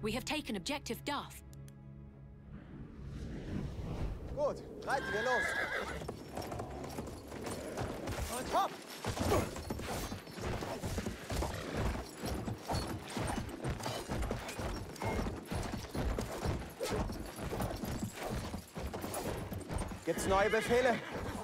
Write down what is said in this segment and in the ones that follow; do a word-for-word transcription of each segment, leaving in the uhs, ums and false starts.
We have taken objective Duff. Gut, reiten wir los. Und hopp! Gibt's neue Befehle?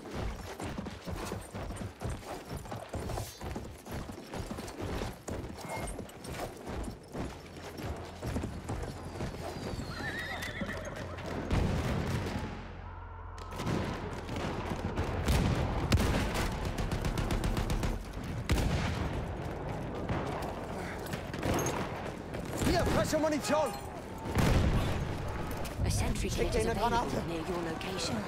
Hier, frische Munition! A sentry kit is eine available Granate. near your location.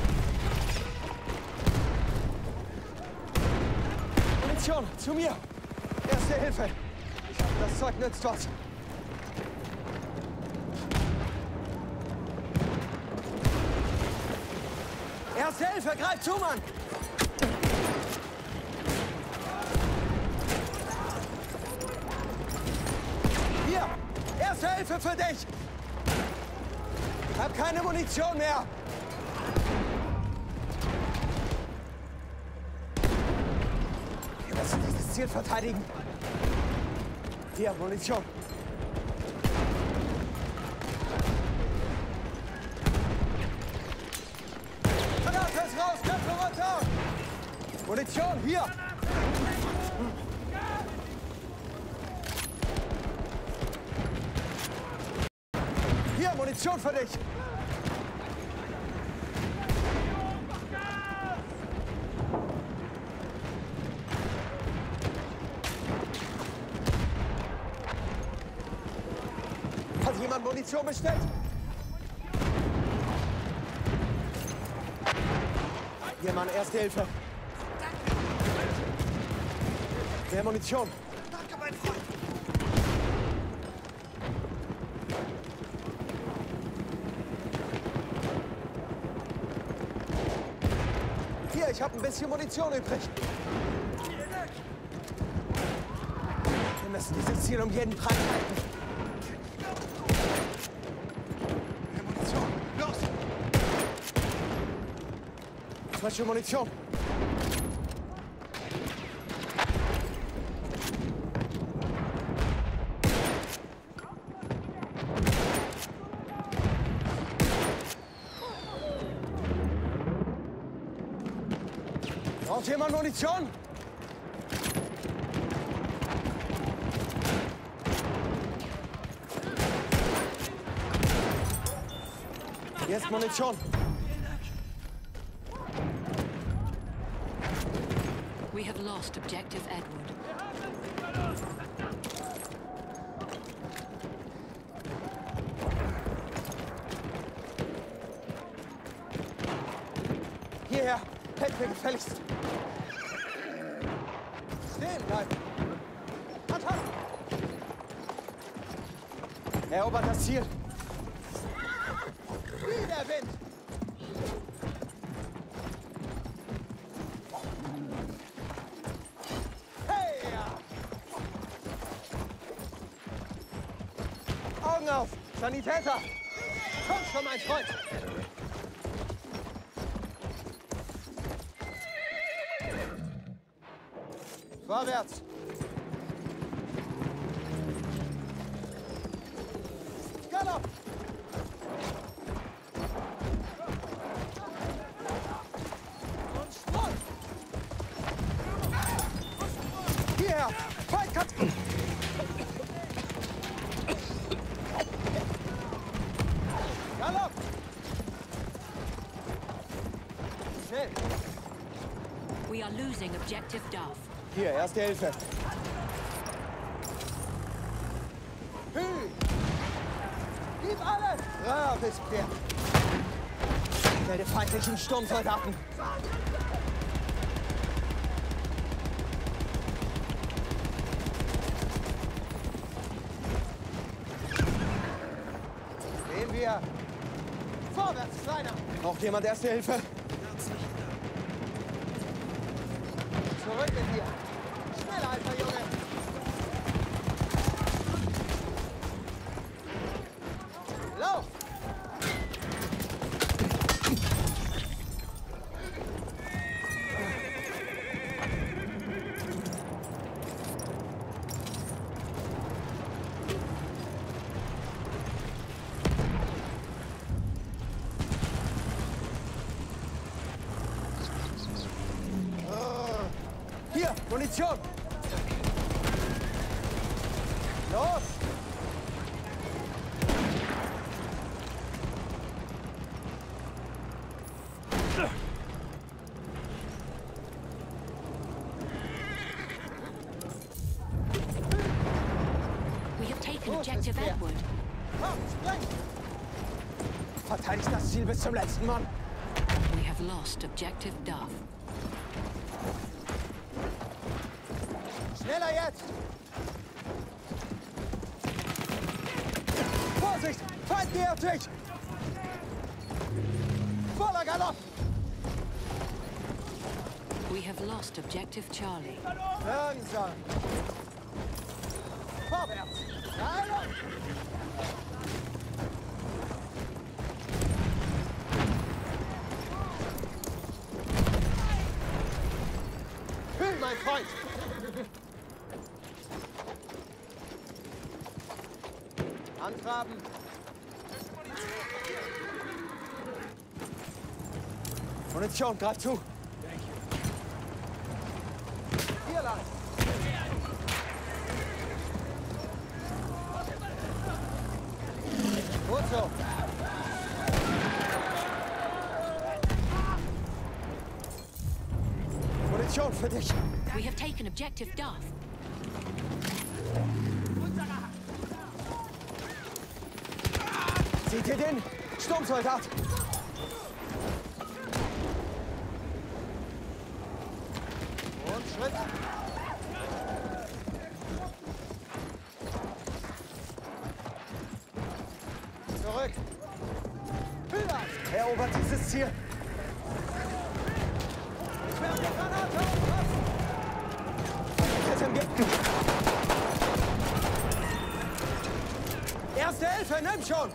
Munition, zu mir! Erste Hilfe! Ich hoffe, das Zeug nützt was. Erste Hilfe, greif zu, Mann! Hier! Erste Hilfe für dich! Ich hab keine Munition mehr! Wir müssen dieses Ziel verteidigen. Hier, Munition. Granate ist raus, Köpfe runter! Munition, hier! Hier, Munition für dich! Hat jemand Munition bestellt? Hier, Mann, Erste Hilfe. Mehr Munition. Danke, mein Freund. Hier, ich habe ein bisschen Munition übrig. Wir müssen dieses Ziel um jeden Preis halten. Mehr Munition. Los! Frische Munition. Braucht jemand Munition? Hier ist Munition. We have lost objective Edward. Hierher. Helft mir gefälligst. Stehen bleiben. Attack! Erobert das Ziel. Wie der Wind. Hey! Ja. Augen auf! Sanitäter! Komm schon, mein Freund! Vorwärts! Galopp! Und Sprung! Hierher! Fight Cut! Galopp! Schnell! We are losing objective Duff. Hier, Erste Hilfe. Hü! Gib alles! Braves Pferd! Melde feindlichen Sturmsoldaten! Sehen wir! Vorwärts, Kleiner! Braucht jemand Erste Hilfe? Zurück mit dir! Schneller, alter Junge! taken Gut, objective ist fair. Edward. Komm, spring! Verteidigt das Ziel bis zum letzten Mann. We have lost objective Duff. Schneller jetzt! Vorsicht! Feind nähert sich! Voller Galopp! We have lost objective Charlie. Langsam! Vorwärts! Hallo! Kühl, mein Freund! Antraben! Munition, greif zu! Hier lang! Gut so! Munition für dich! We have taken objective Duff. Seht ihr den? Sturmsoldat! Und Schritt! Zurück! Höher! Erobert dieses Ziel! Ich werde die Granate aufpassen! Hätten wir... Erste Hilfe, nimm schon!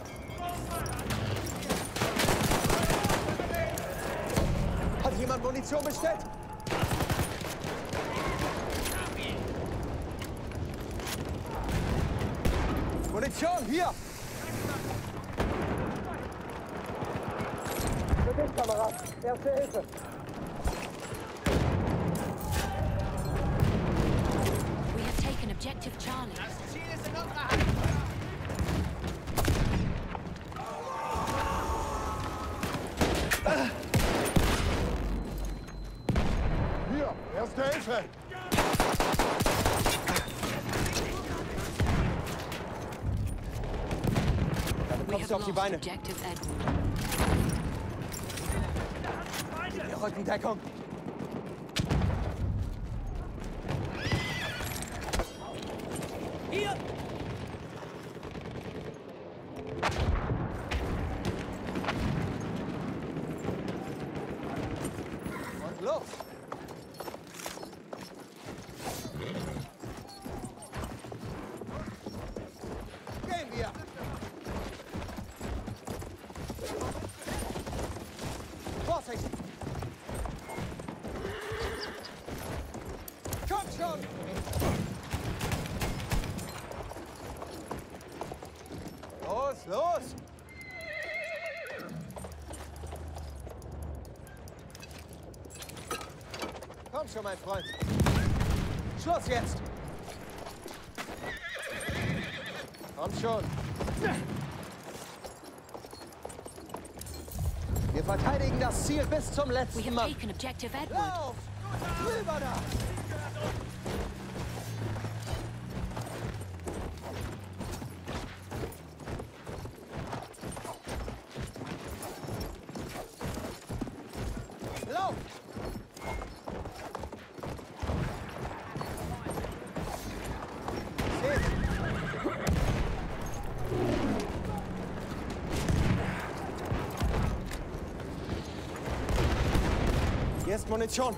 Hat jemand Munition bestellt? Munition, hier! Für dich, Kamerad. Erste Hilfe. We have taken objective Charlie. Ziel ist in unserer Hand. Hier, erste Hilfe! Damit We kommst have du auf die lost Beine. objective Edward. Die Rückendeckung. Hier! Und los! Gehen wir! Vorsicht! Komm schon! Los, los! Komm schon, mein Freund. Schluss jetzt! Komm schon! Wir verteidigen das Ziel bis zum We letzten have Mann. taken objective Edward. Lauf! Rüber da! Lauf! Seht! Hier ist Munition.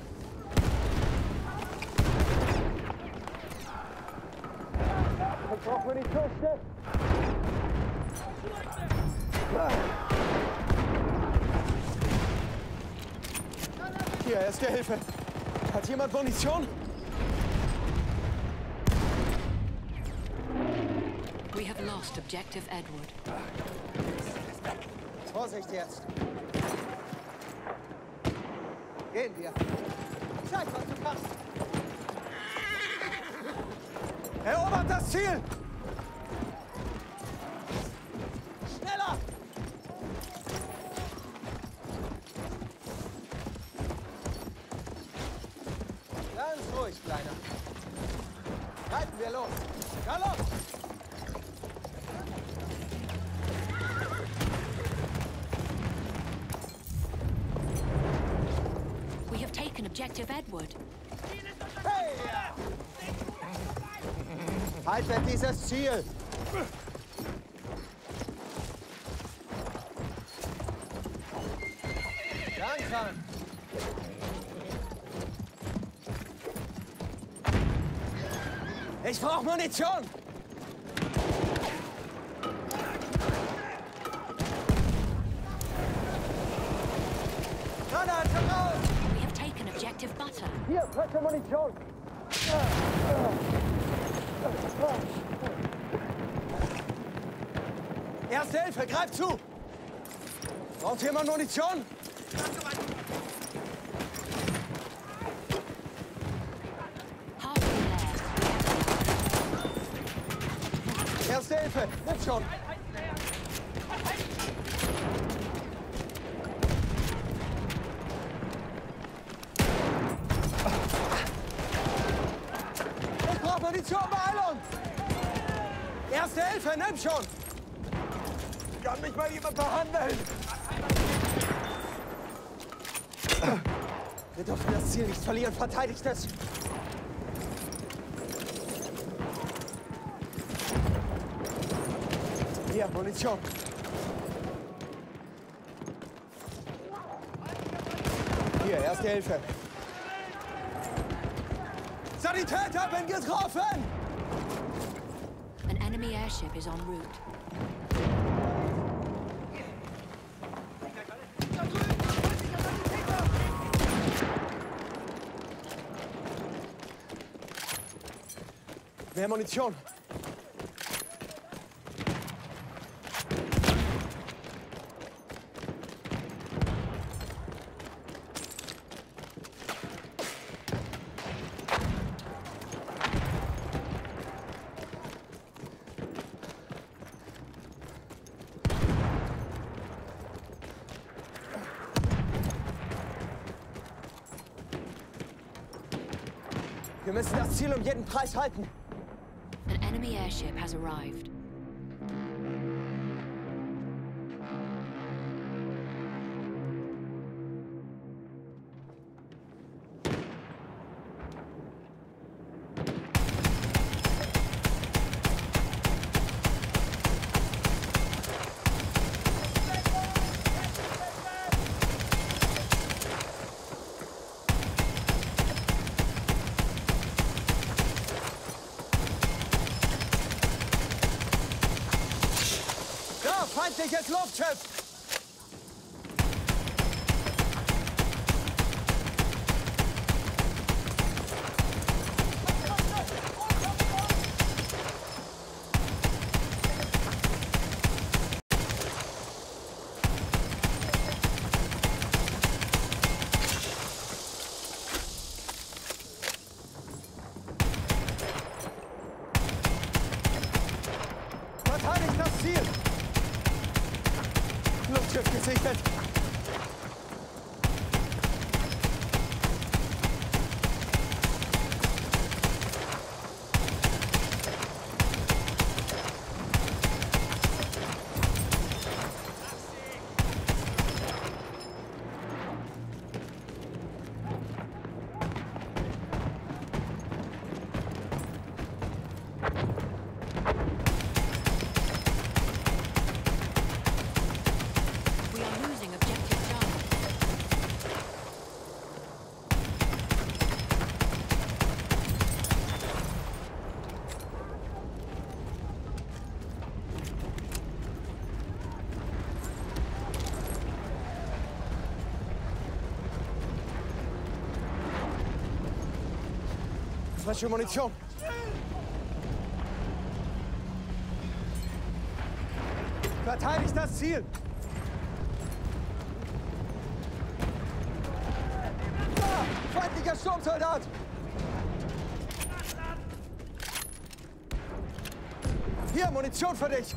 Ich brauche Munition, schnell. Hier, erste Hilfe. Hat jemand Munition? We have lost objective Edward. Vorsicht jetzt. Gehen wir. Zeig, was du kannst. Erobert das Ziel! Schneller! Ganz ruhig, Kleiner. Reiten wir los. Galopp! Objective Edward. Hey! Haltet dieses Ziel! Langsam! Ich brauche Munition! Granate raus! We have taken Objective Butter. Hier, frische Munition! Erste Hilfe, greif zu! Braucht jemand Munition? Halfway there. Erste Hilfe, nimm schon! Ich brauche Munition, Beeilung! Erste Hilfe, nimm schon! Kann mich mal jemand behandeln? Wir dürfen das Ziel nicht verlieren, verteidigt es! Hier, Munition! Hier, erste Hilfe! Sanitäter, bin getroffen! An enemy airship is en route. Mehr Munition! Wir müssen das Ziel um jeden Preis halten. An enemy airship has arrived. Feindliches Luftschiff! Verteidigt das Ziel! Luftschiff gesichtet! Frische Munition! Verteidigt das Ziel! Da! Feindlicher Sturmsoldat! Hier, Munition für dich!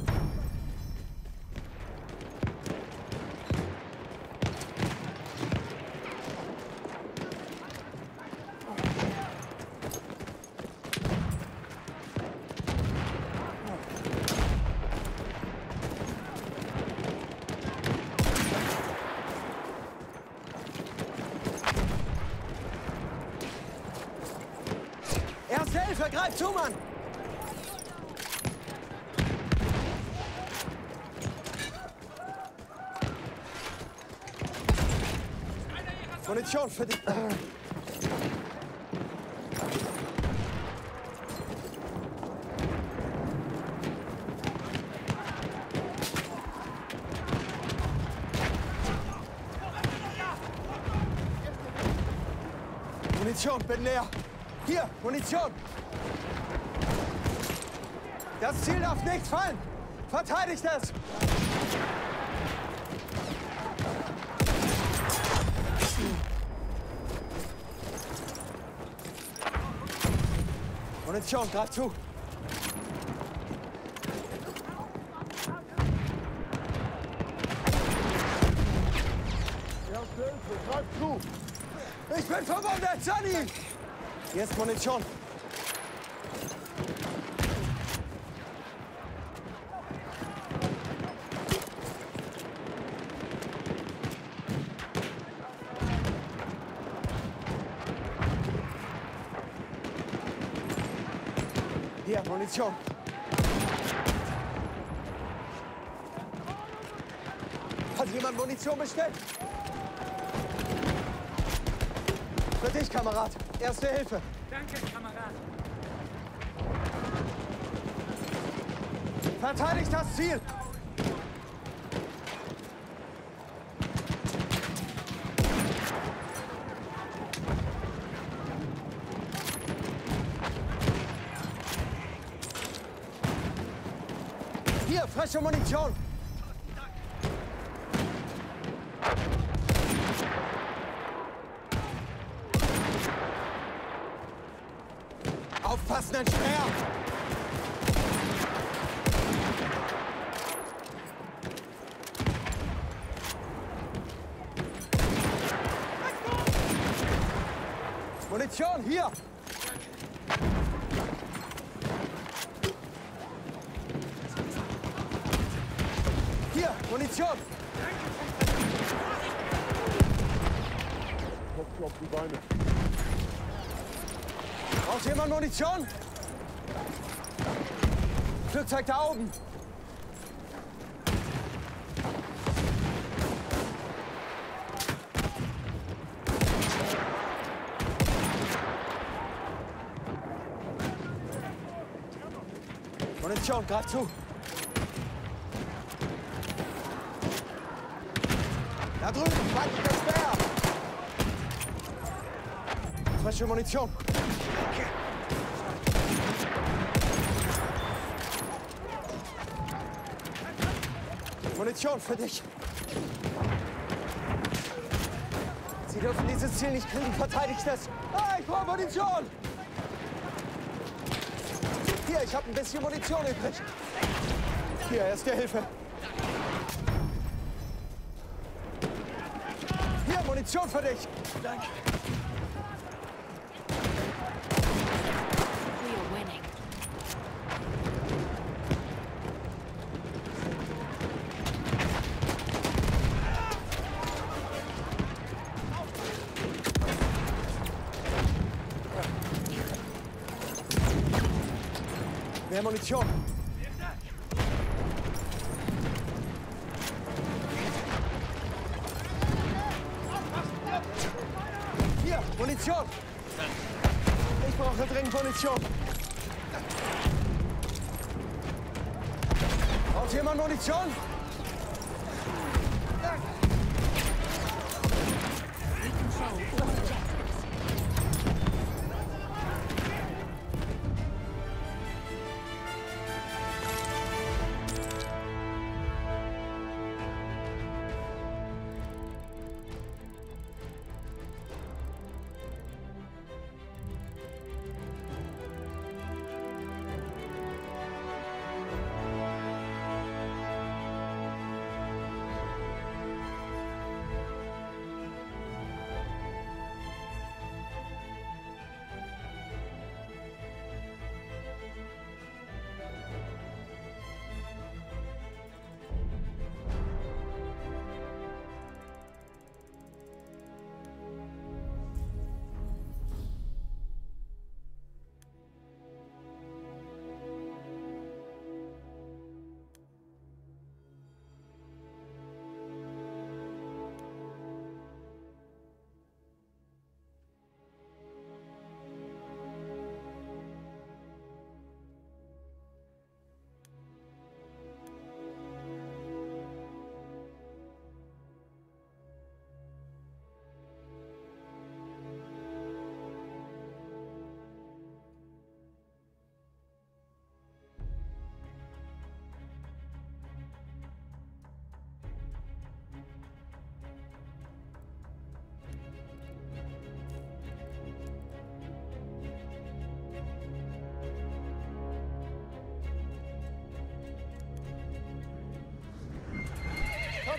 greif zu, Mann! Munition für dich. Munition, bin leer. Hier, Munition. Das Ziel darf nicht fallen. Verteidigt es. Munition, greif zu. Erste Hilfe, greif zu. Ich bin verwundet, Johnny! Hier ist Munition. Hier, Munition. Hat jemand Munition bestellt? Für dich, Kamerad. Erste Hilfe. Danke, Kamerad. Verteidigt das Ziel. Hier, frische Munition. Aufpassen, ein Speer! Munition, hier! Hier, Munition! Kopf auf die Beine. Braucht jemand Munition? Flugzeug da oben. Munition, greif zu. Da drüben, feindlicher Speer. Frische Munition. Munition für dich. Sie dürfen dieses Ziel nicht kriegen. Verteidigt es. Ah, ich brauche Munition. Hier, ich habe ein bisschen Munition übrig. Hier, erste Hilfe. Hier, Munition für dich. Danke. We are winning. Mehr Munition. Hier, Munition. Ich brauche dringend Munition. Braucht jemand Munition? We control all objectives.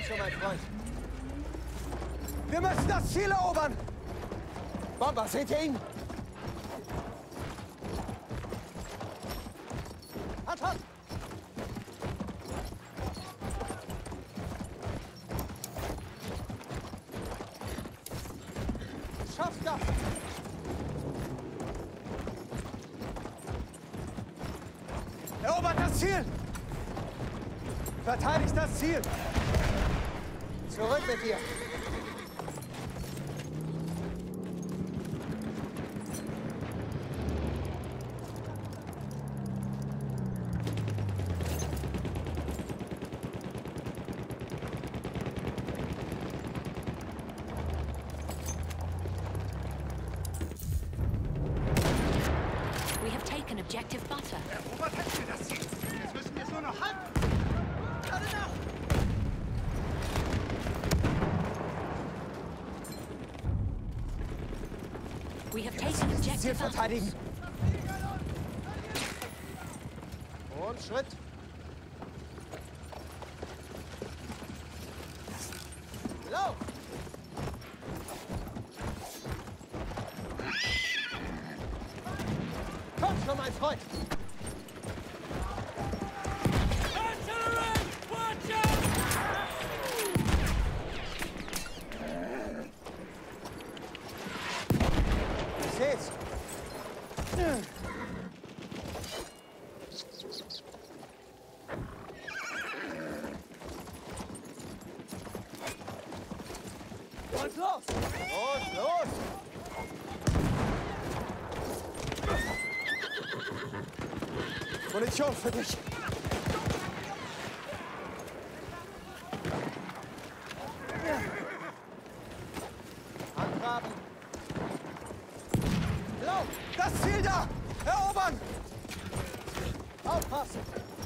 schon, mein Freund. Wir müssen das Ziel erobern. Bomber, seht ihr ihn? Hand, Hand! Schaffst das! Erobert das Ziel! Verteidigt das Ziel! Zurück mit dir! We have taken objective butter. Erobert hätten wir das Ziel. Jetzt müssen wir es nur noch halten. Gerade nach! We have taken Ziel objective butter. verteidigen! Und Schritt! Lauf! Komm schon, mein Freund! Ich seh's! Und los! Los, los! Munition für dich! Angraben! Lauf! Das Ziel da! Erobern! Aufpassen!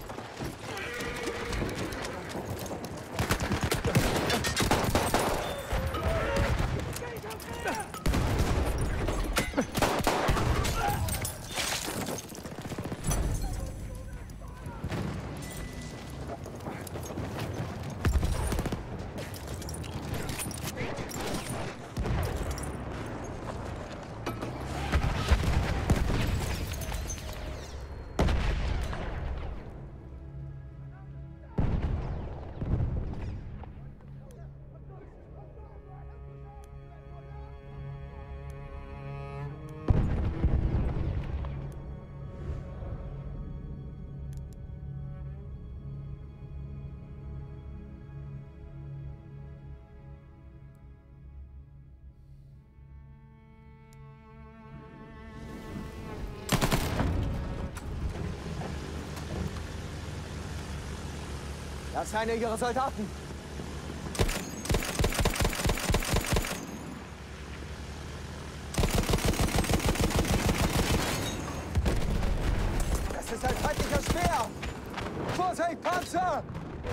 Das ist einer ihrer Soldaten. Das ist ein feindlicher Speer. Vorsicht, Panzer!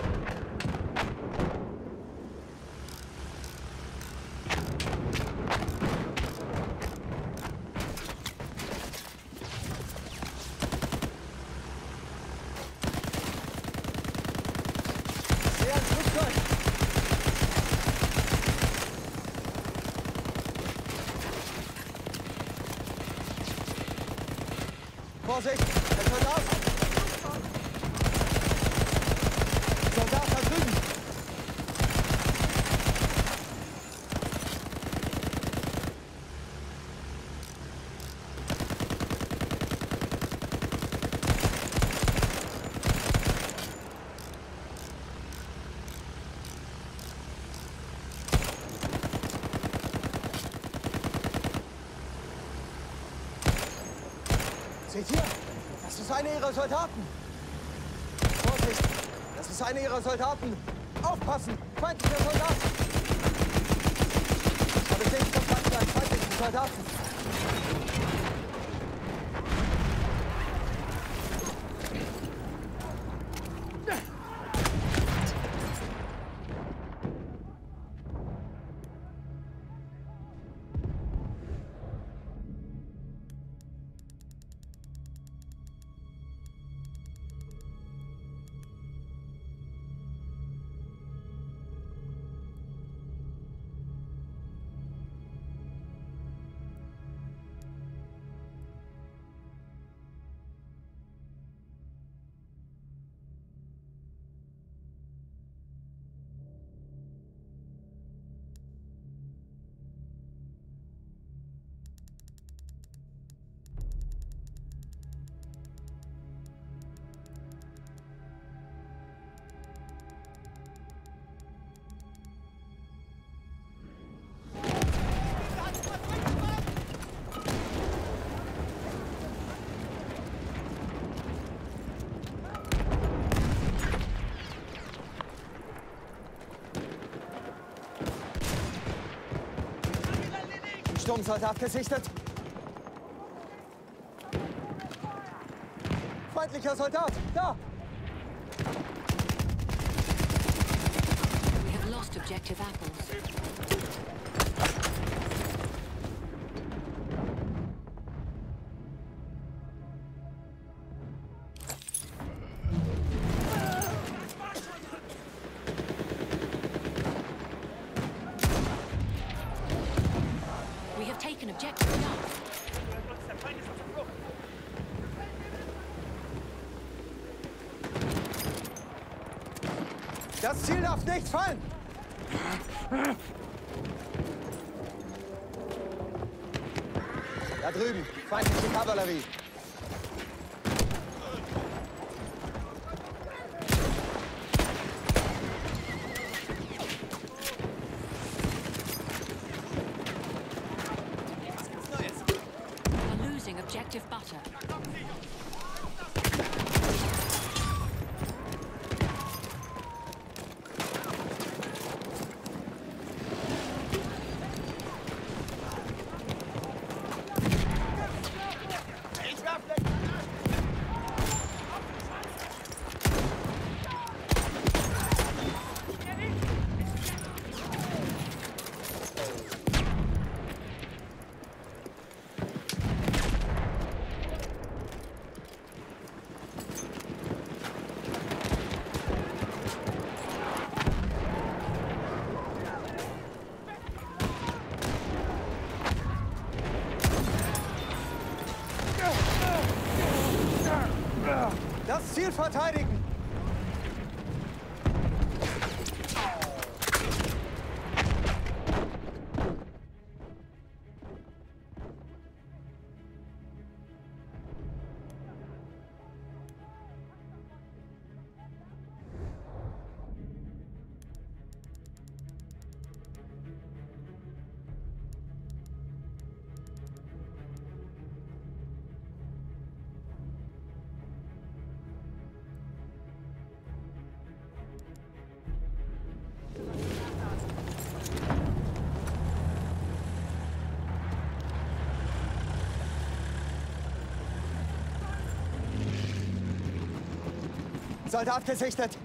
Sehr ein Flugzeug. Vorsicht, ein Soldat! Soldat da drüben! Seht ihr? Das ist einer ihrer Soldaten. Vorsicht! Das ist einer ihrer Soldaten. Aufpassen! Feindlicher Soldat! Aber ich denke, das hat einen feindlichen Soldaten. Sturmsoldat gesichtet. Feindlicher Soldat, da! We have lost objective apples. We have taken objective Duff. Das Ziel darf nicht fallen! Da drüben, feindliche Kavallerie. We're losing objective butter. Das Ziel verteidigen! Soldat gesichtet!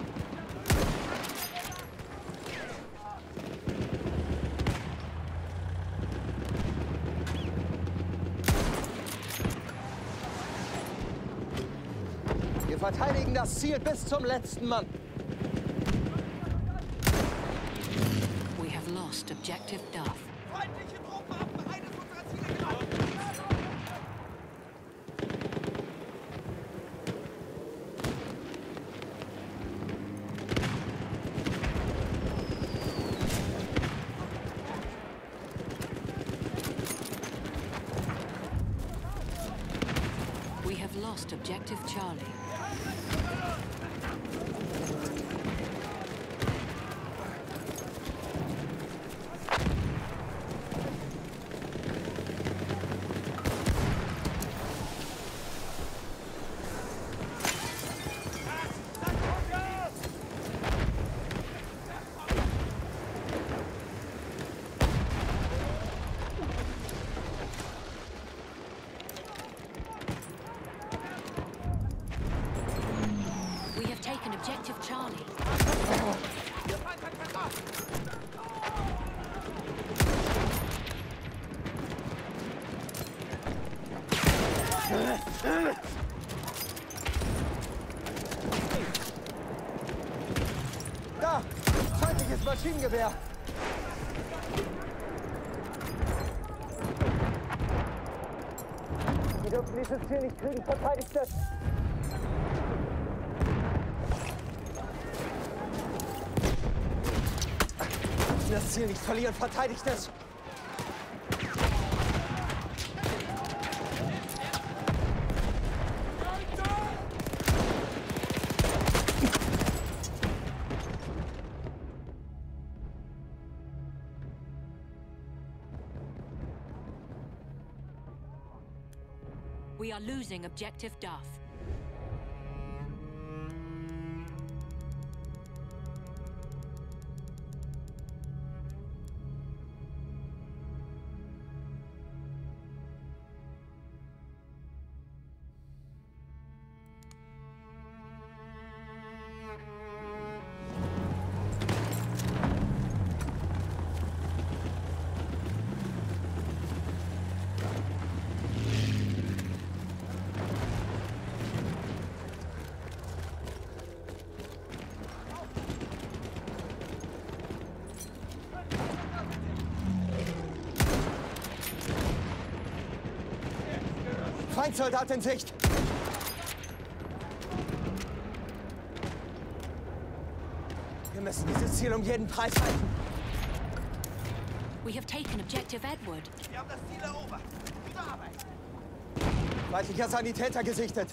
Wir verteidigen das Ziel bis zum letzten Mann. We have lost objective Duff. Feindliche Truppen haben eines unserer Ziele getroffen. We have lost objective Charlie. We have taken objective Charlie. Da! Feindliches Maschinengewehr! Wir dürfen dieses Ziel nicht kriegen, verteidigt es! Das Ziel nicht verlieren, verteidigt es! We are losing objective Duff. Feindsoldat in Sicht. Wir müssen dieses Ziel um jeden Preis halten. We have taken objective Edward. Wir haben das Ziel erobert. Gute Arbeit. Feindlicher Sanitäter gesichtet.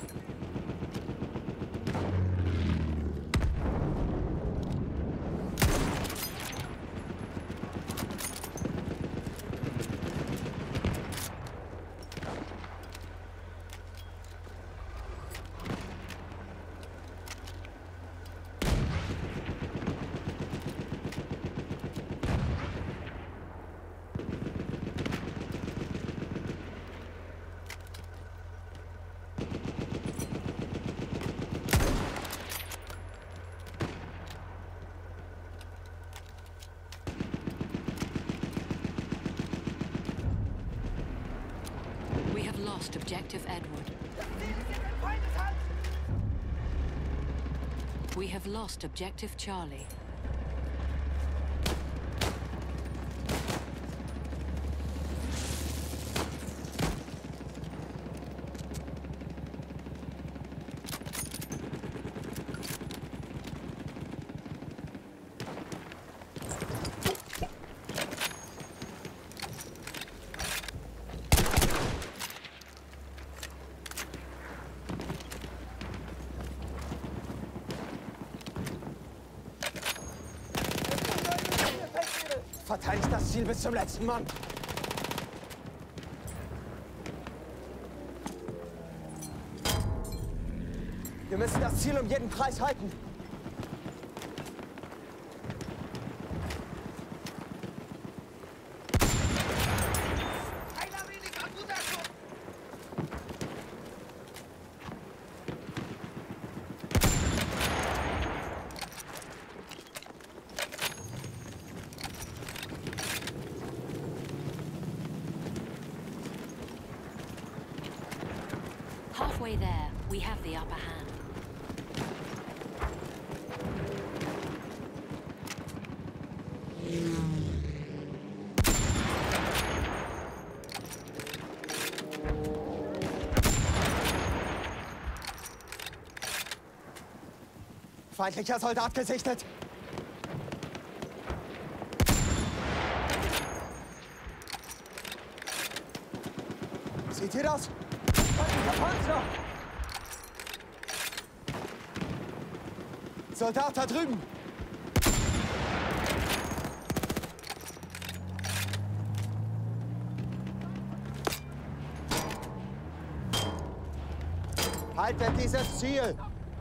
We have lost objective Edward. Das Ziel ist jetzt in Feindeshand. We have lost objective Charlie. Verteidigt das Ziel bis zum letzten Mann. Wir müssen das Ziel um jeden Preis halten. Einer weniger, guter Schuss. Halfway there, we have the upper hand. Feindlicher Soldat gesichtet. Seht ihr das? Feindlicher Panzer! Soldat da drüben! Haltet dieses Ziel!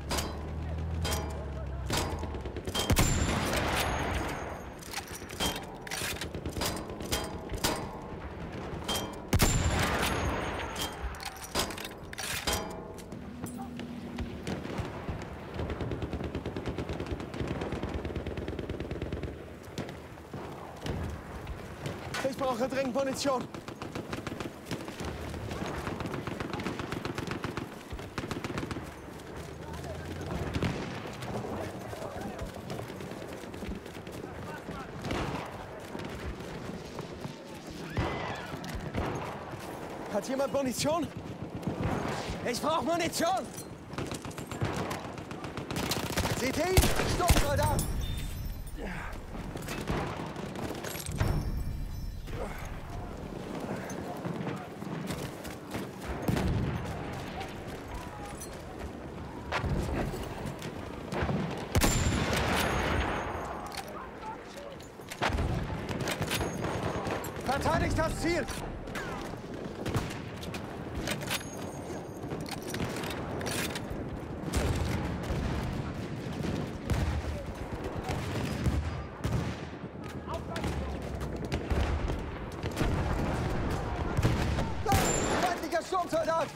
Ich brauche dringend Munition. Hat jemand Munition? Ich brauche Munition! Seht ihr ihn? Sturmsoldat! Verteidigt das Ziel! Feindlicher Sturmsoldat!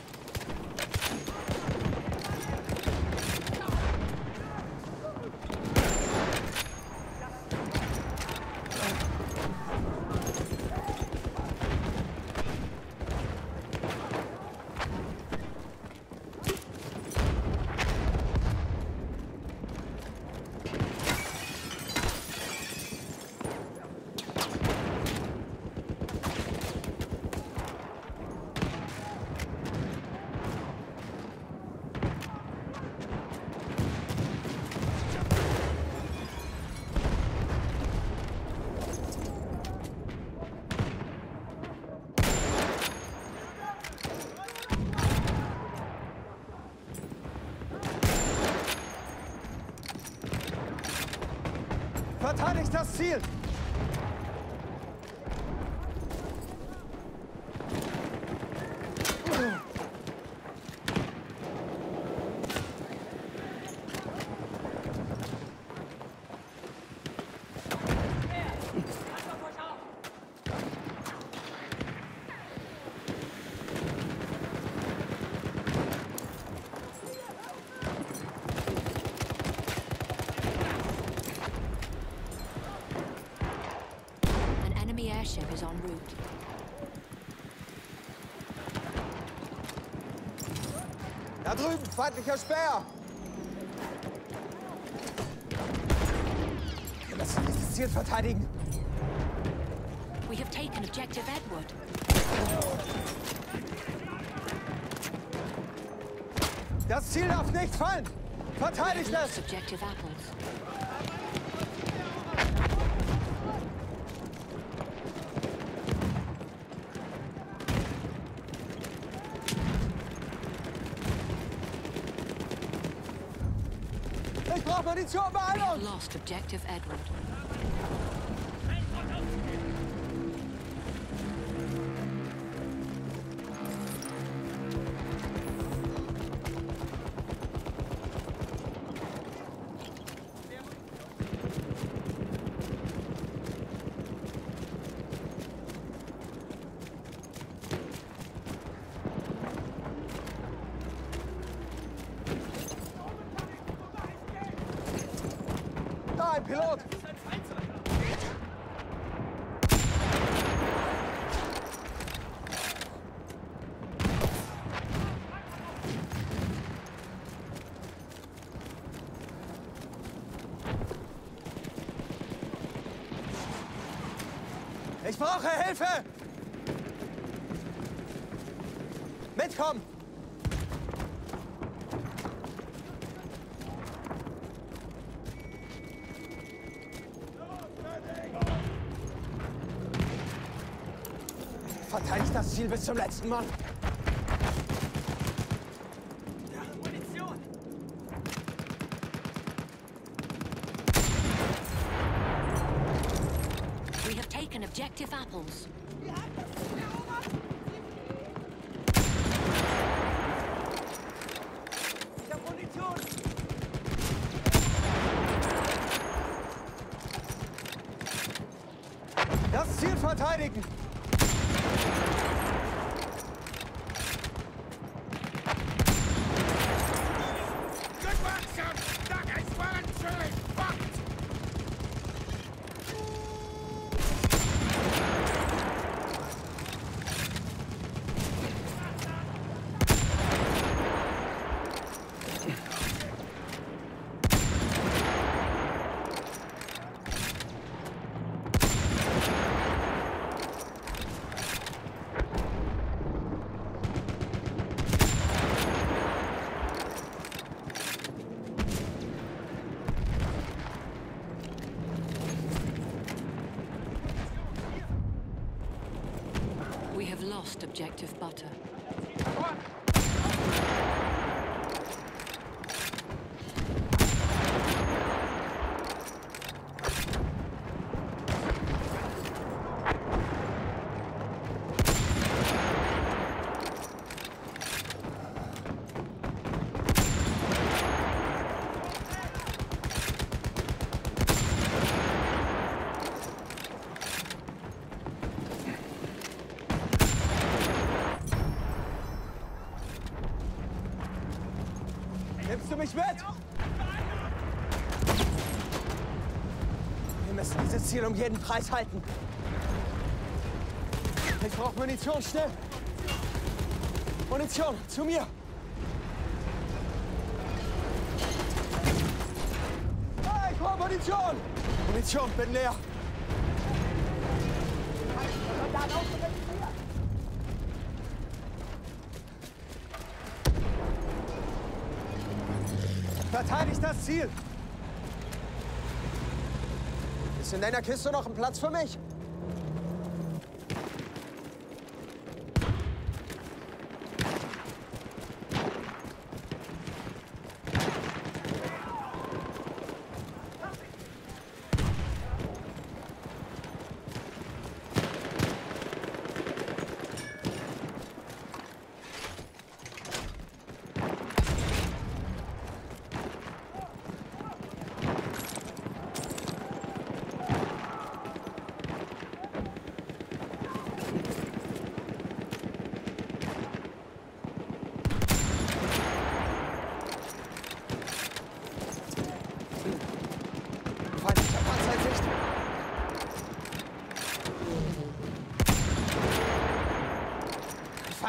Verteidigt das Ziel! Enemy airship is en route. Da drüben, feindlicher Speer! Wir müssen dieses Ziel verteidigen. We have taken objective Edward. Das Ziel darf nicht fallen! Verteidigt We've lost es! objective apples. Ich brauche Munition, We have Beeilung! lost objective Edward. Da, ein Pilot! Ich brauche Hilfe! Mitkommen! Verteidigt das Ziel bis zum letzten Mann. Munition! We have taken objective apples. Ich hab Munition! Das Ziel verteidigen! Good work, son! That is one truly fucked! We have lost objective butter. Nimmst du mich mit? Wir müssen dieses Ziel um jeden Preis halten. Ich brauche Munition, schnell! Munition, zu mir! Ah, ich brauche Munition! Munition, bin leer! Verteidigt das Ziel! Ist in deiner Kiste noch ein Platz für mich?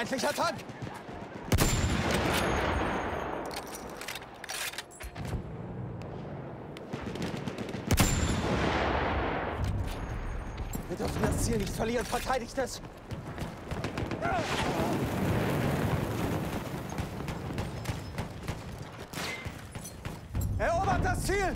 Feindlicher Tank! Wir dürfen das Ziel nicht verlieren. Verteidigt es! Erobert das Ziel!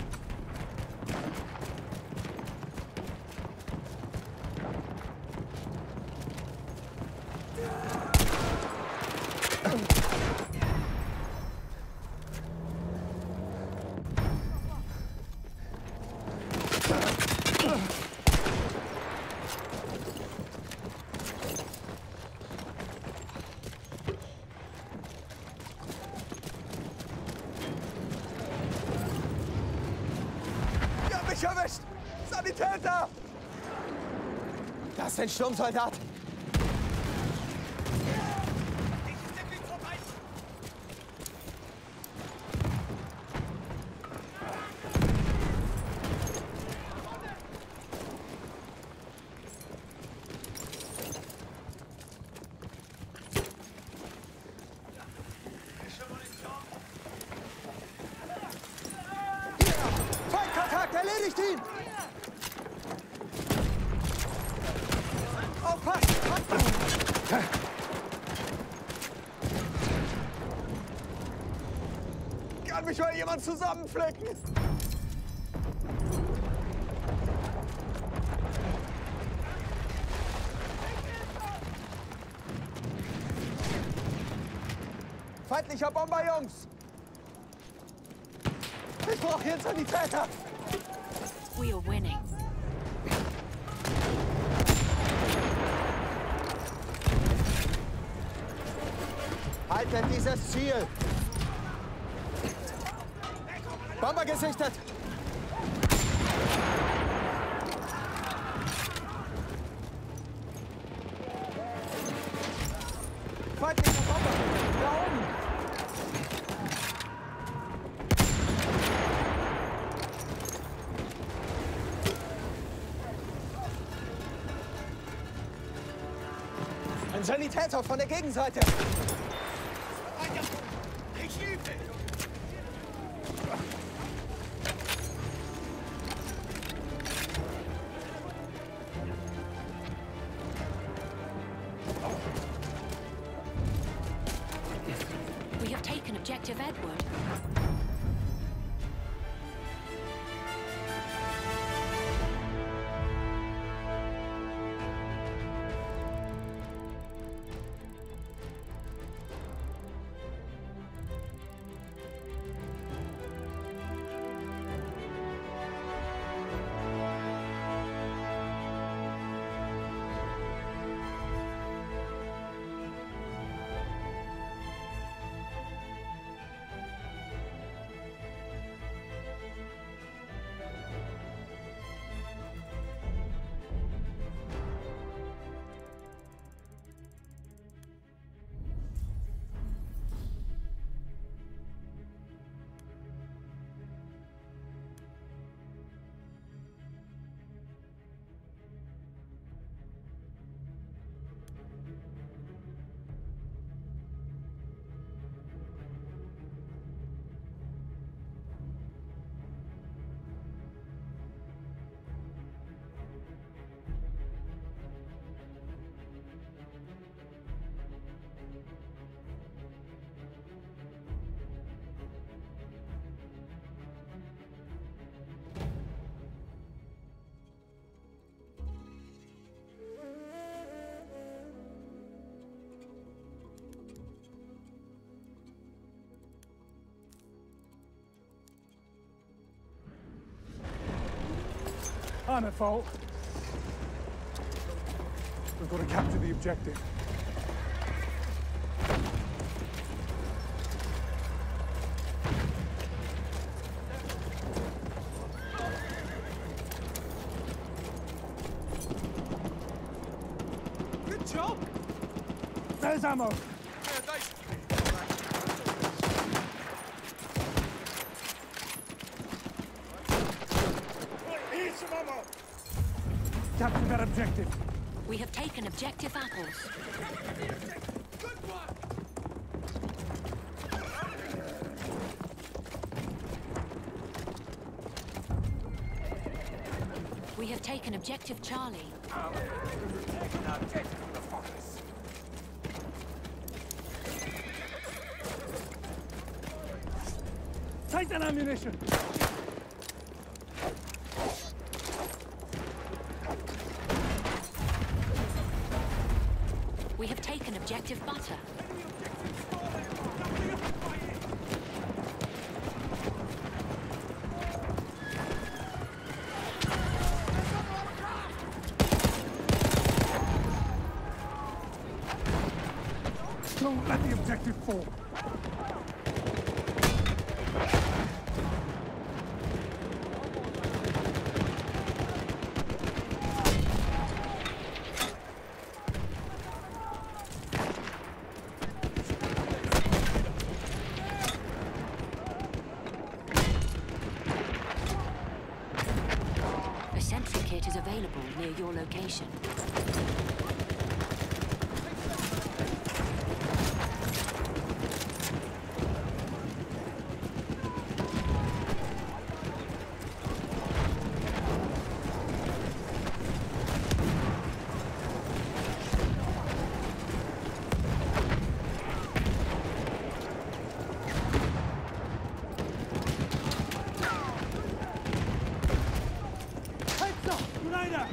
Mich erwischt! Sanitäter! Da ist ein Sturmsoldat! Feindkontakt! Erledigt ihn! Aufpassen! Kann mich mal jemand zusammenflecken? Feindlicher Bomber, Jungs! Ich brauche hier einen Sanitäter! We are winning. Haltet dieses Ziel! Bomber gesichtet! Feindlicher Bomber! Da oben! Ein Sanitäter von der Gegenseite! Ich liebe! We have taken objective Edward. I'm at fault. We've got to capture the objective. Good job! There's ammo. Yeah, nice. Here's some ammo! Capture that objective. We have taken objective Apples. Good We have taken objective Charlie. Take that ammunition! We have taken objective Butter. Don't let the objective fall. A sentry kit is available near your location. Heads up! Grenade out!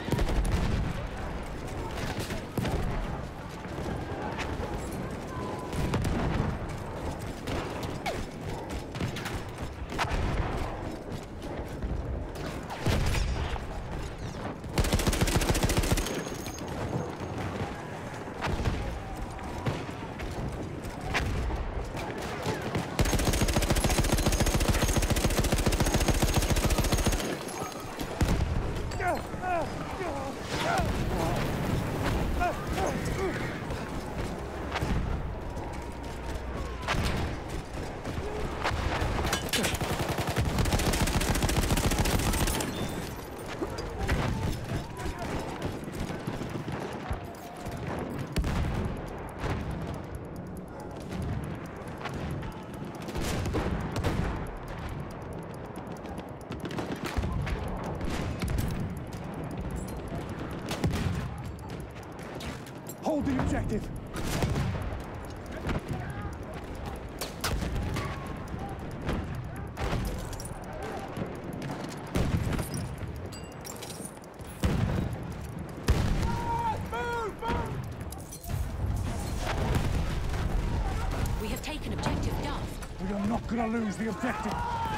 Hold the objective. We have taken objective Duff. We are not gonna lose the objective.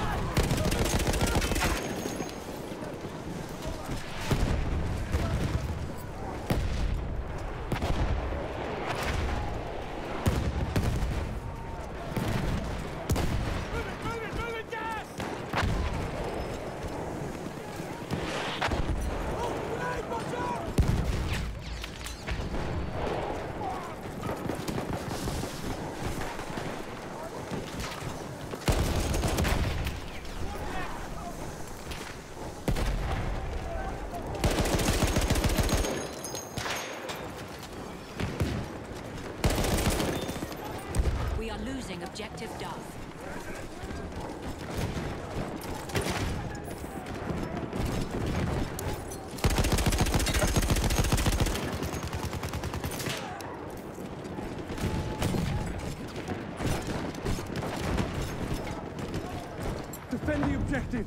We are losing objective Duff. Defend the objective.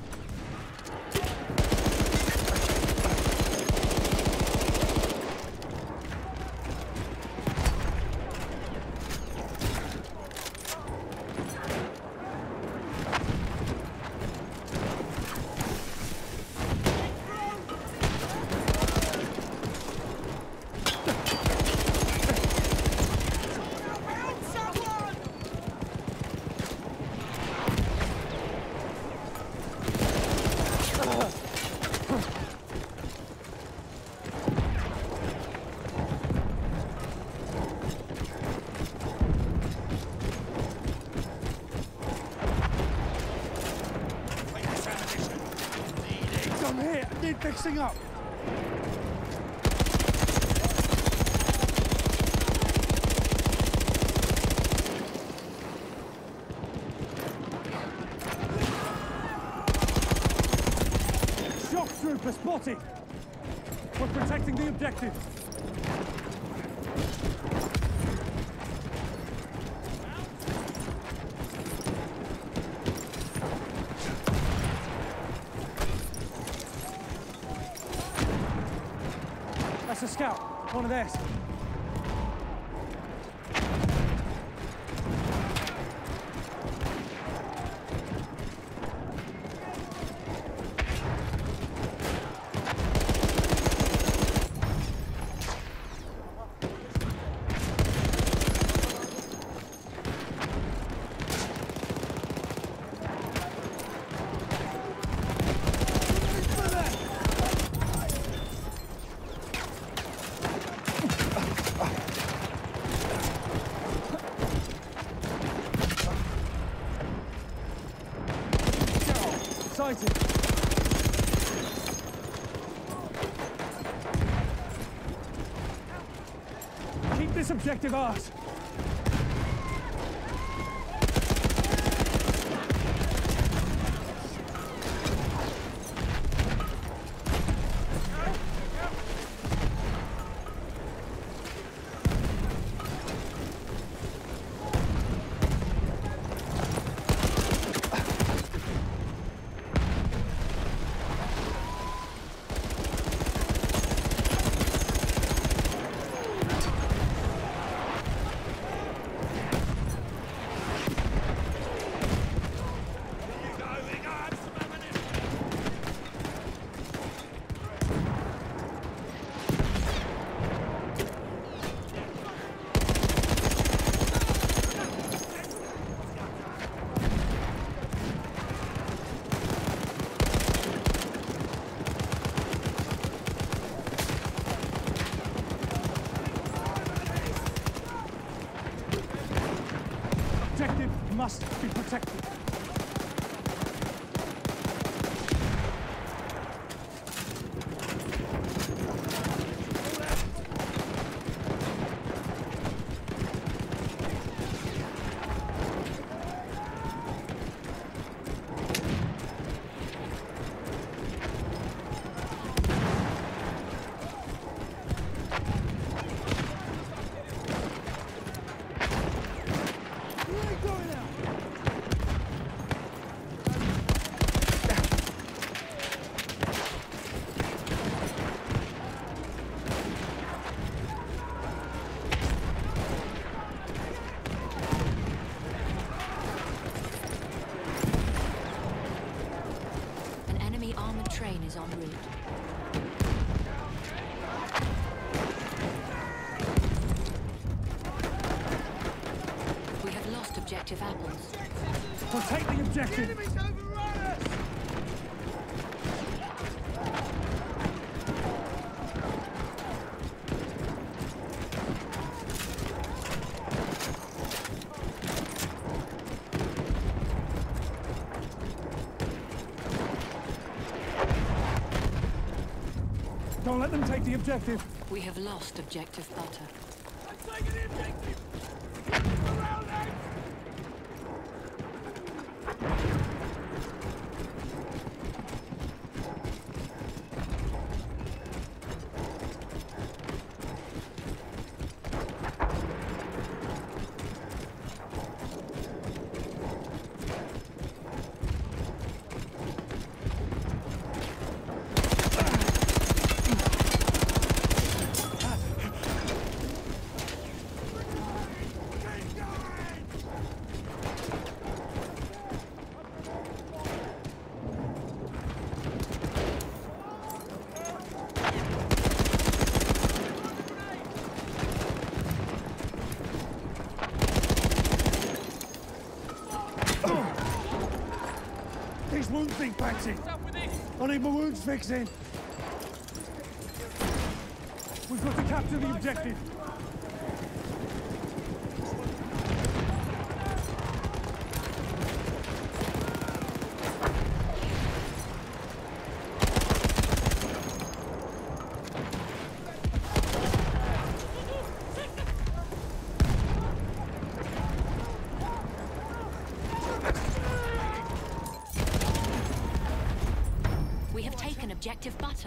I'm here. I need fixing up. Shots Trooper spotted! We're protecting the objective! That's a scout. One of theirs. Sighted. Keep this objective ours. Objective must be protected. Train is en route. We have lost objective apples. Protect the objective! Enemies overrun us! Don't let them take the objective. We have lost objective butter. I'm taking the objective! Around them! These wounds need patching. I need my wounds fixing. We've got to capture the objective. We have taken objective butter.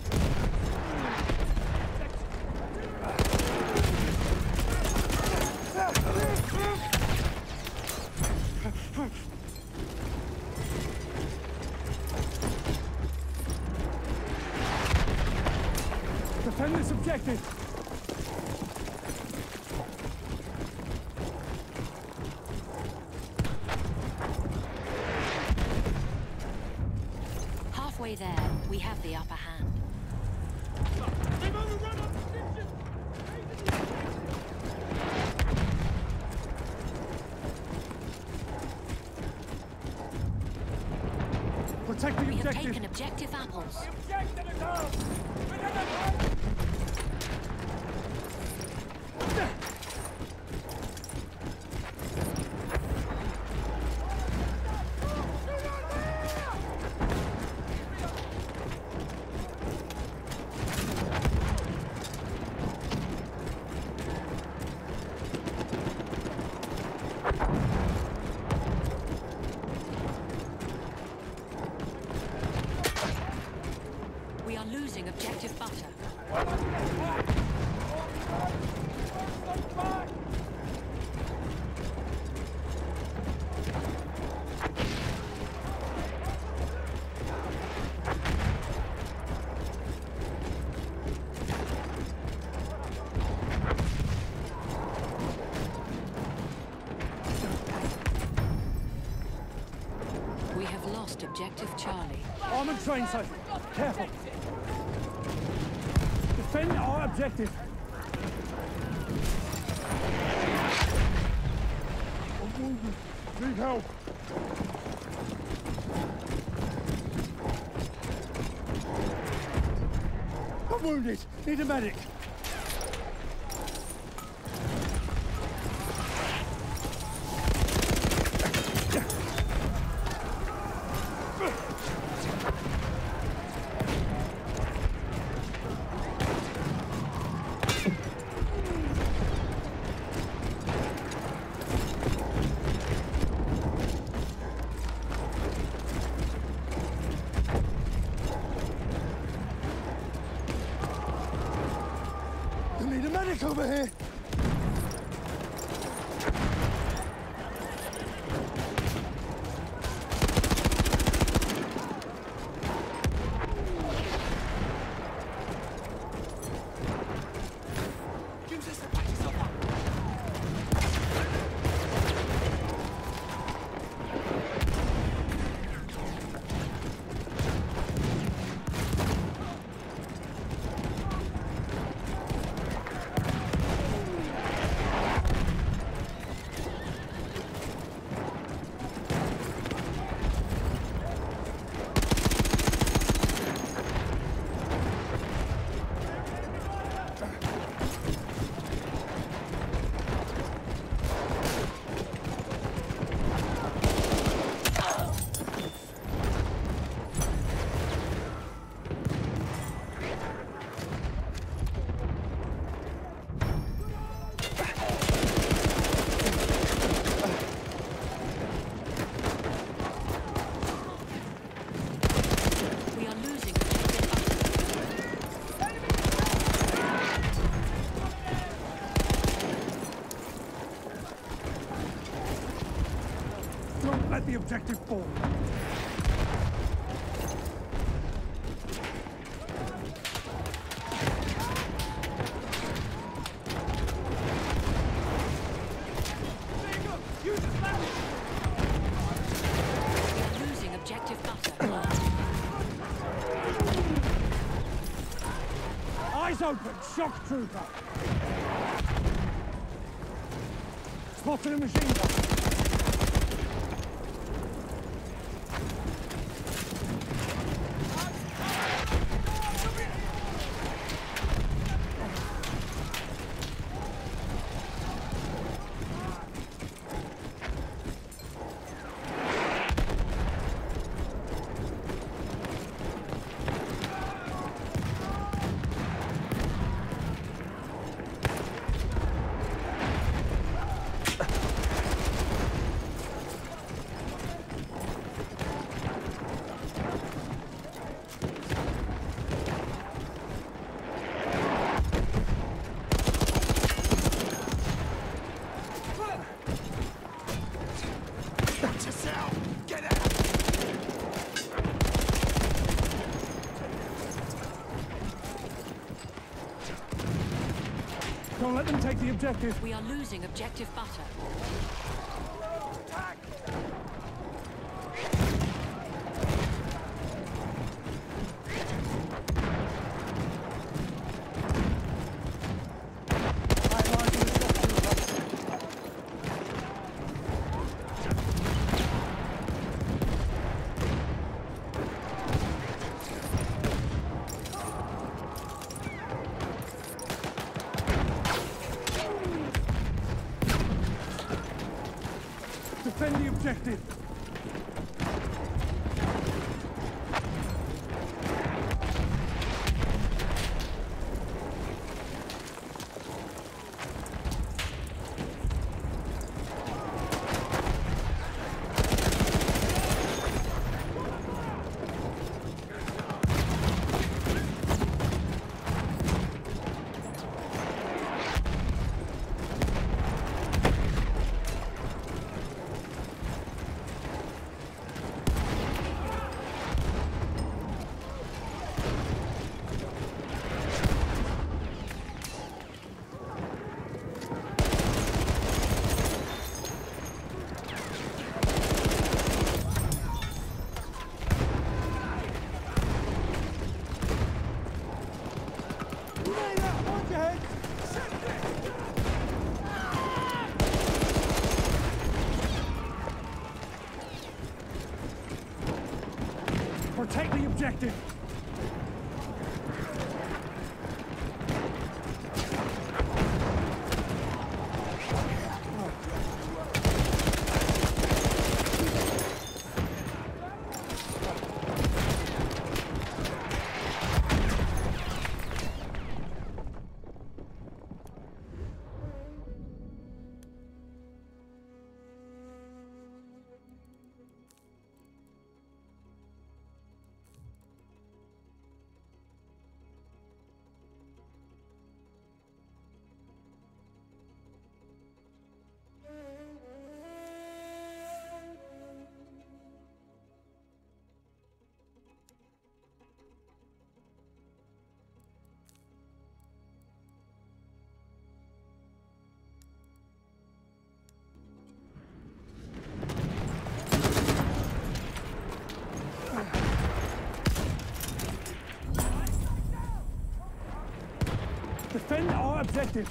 Defend this objective. Halfway there, we have the upper hand. They've overrun our position! Protect the We have objective. taken objective apples. We are losing objective butter. We have lost objective Charlie. Armored train sight. Careful. Defend our objective. I'm wounded. Need help. I'm wounded. Need a medic. You need a medic over here. We are losing objective Don't let the objective fall. We are losing objective butter. Eyes open. Shock trooper. Spotted a machine gun. Don't let them take the objective. We are losing objective butter. Defend the objective. Protect the objective. Defend our objective.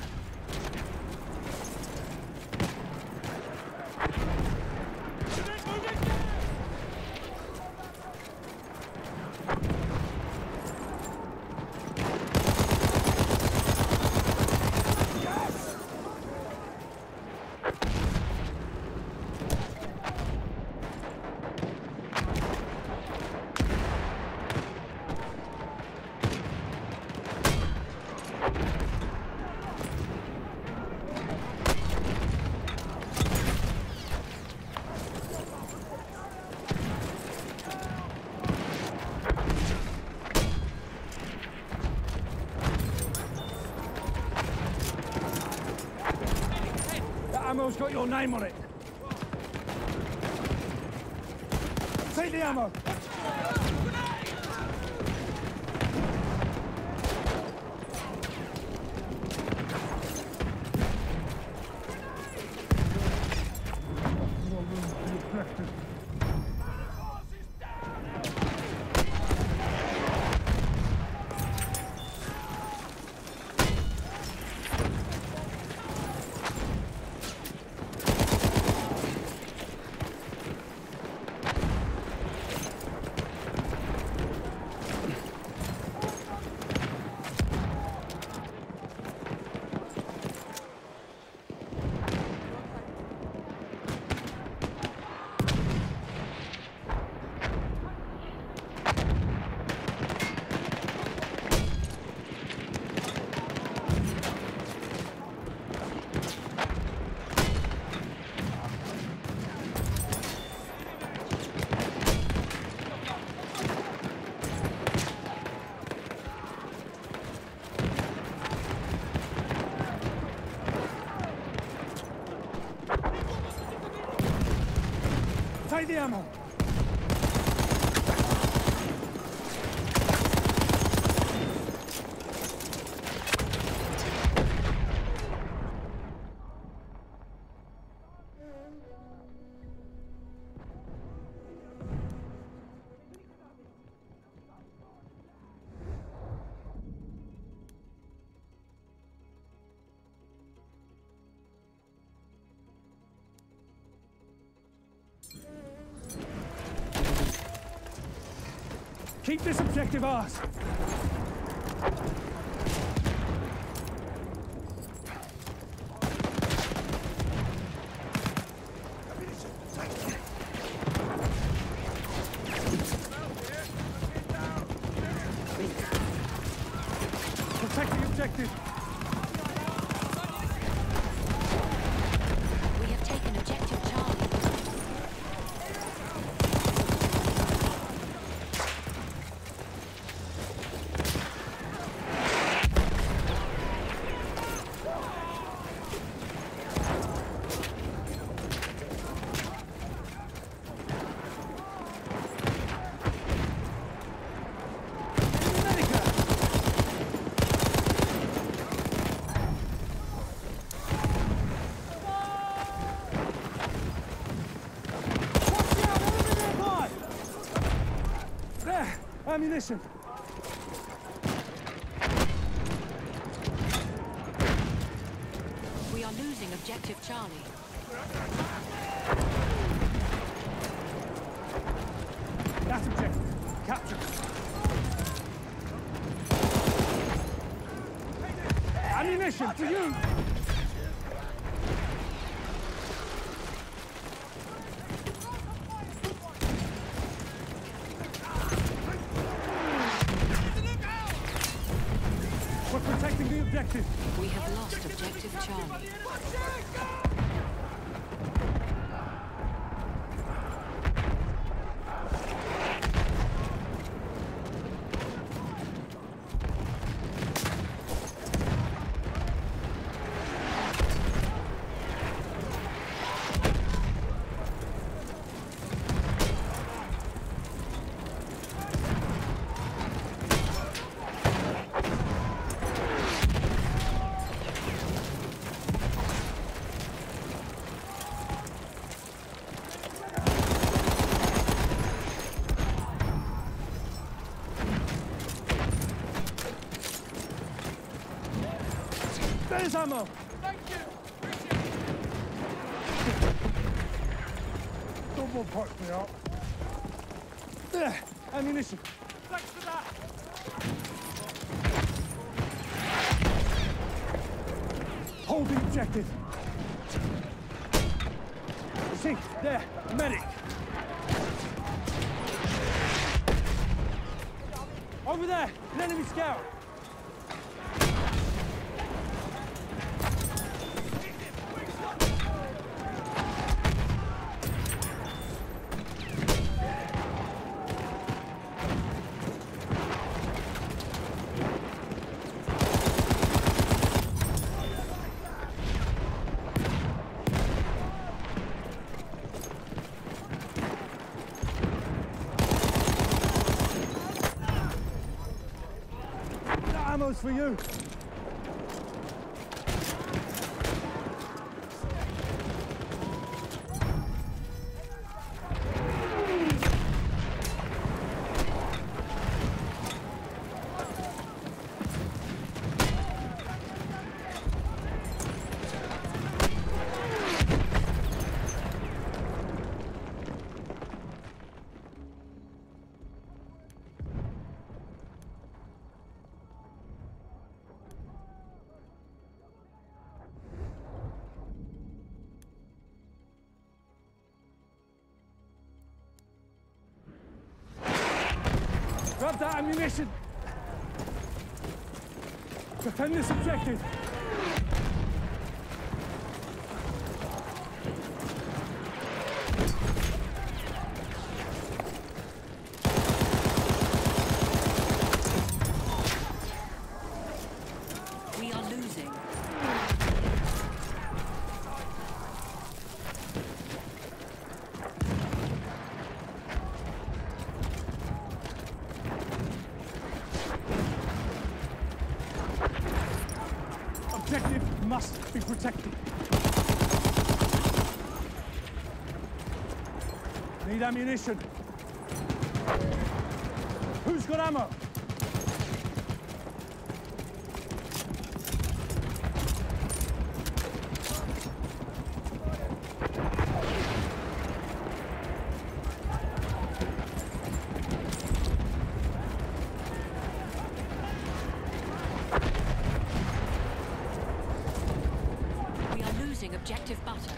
Ammo's got your name on it. Take the ammo. Take the ammo. Keep this objective ours. Protect the objective. We have taken objective Charlie. Ammunition. We are losing objective Charlie. That objective. Capture. Ammunition for you. We're protecting the objective. We have lost objective Charlie. There's ammo! Thank you! Double punch me up. There, ammunition. Thanks for that! Hold the objective. See, there, medic. Over there, an enemy scout. Ammo's for you. Grab that ammunition! Defend this objective! We are losing. Objective must be protected. Need ammunition. Who's got ammo? objective butter.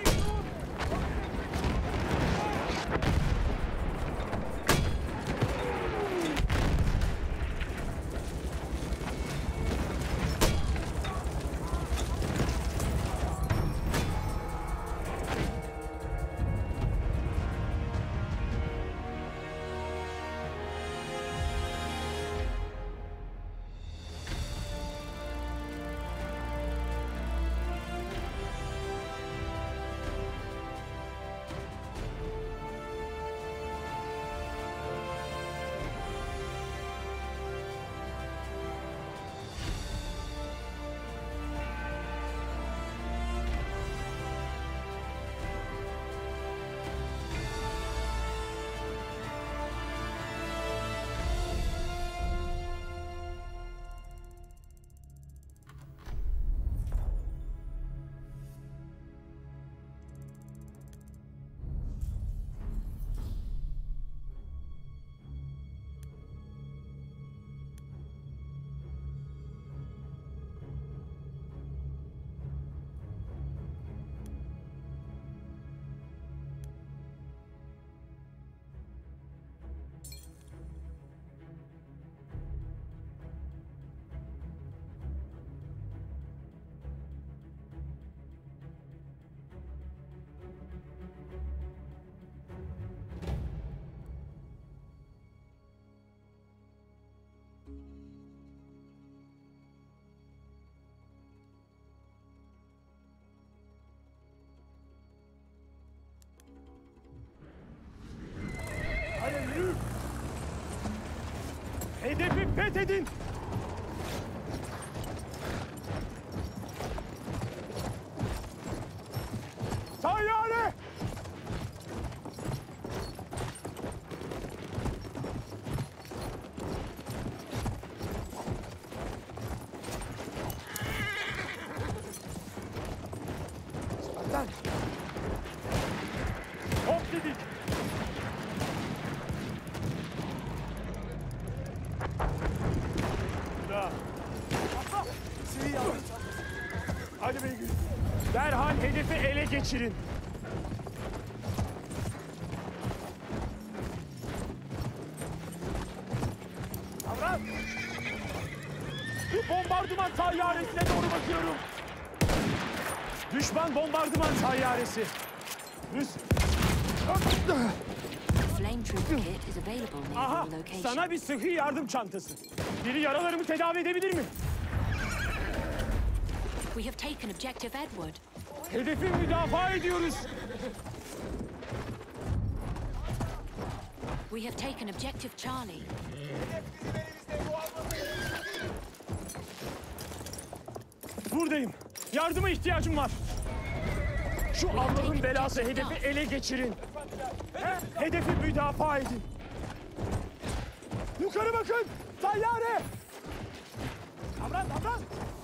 Hedefi fethedin! Tayyare! Spartan! Hop dedik! Hadi Beygül. Derhal hedefi ele geçirin. Avrat! Bir bombardıman tayyaresine doğru bakıyorum. Düşman bombardıman tayyaresi. Rus. Flame trooper kit is available near Aha, your location. sana bir sıhhi yardım çantası. Biri yaralarımı tedavi edebilir mi? We have taken objective Edward. Hedefi müdafaa ediyoruz. We have taken objective Charlie. Buradayım. Yardıma ihtiyacım var. Şu Allah'ın belası hedefi ele geçirin. Hedefi müdafaa edin. Yukarı bakın. Tayyare. Kamran, kamran.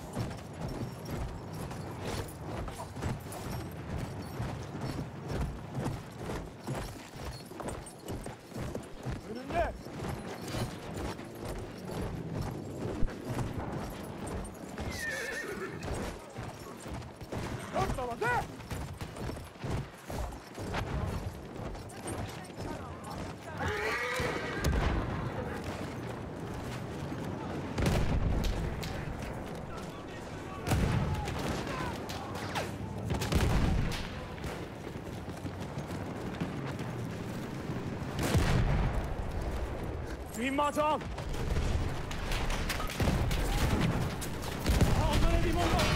Önünde. Yok baba de. Mühimmatı al. Onlara bir bomba.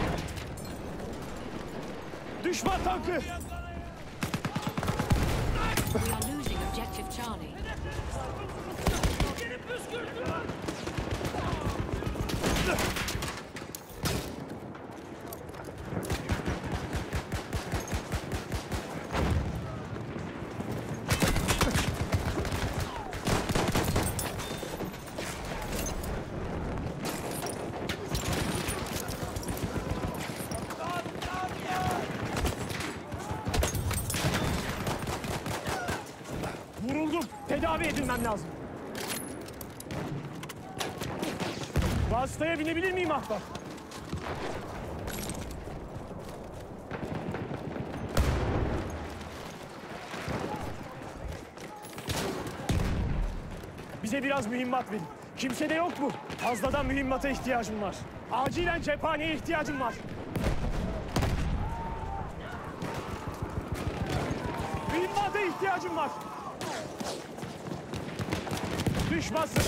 Düşman tankı. We are losing objective Charlie. Vuruldum. Tedavi edilmem lazım. Vasıtaya binebilir miyim ahbap? Bize biraz mühimmat verin. Kimse de yok mu? Fazladan mühimmata ihtiyacım var. Acilen cephaneye ihtiyacım var. Mühimmata ihtiyacım var. Düşmezsin.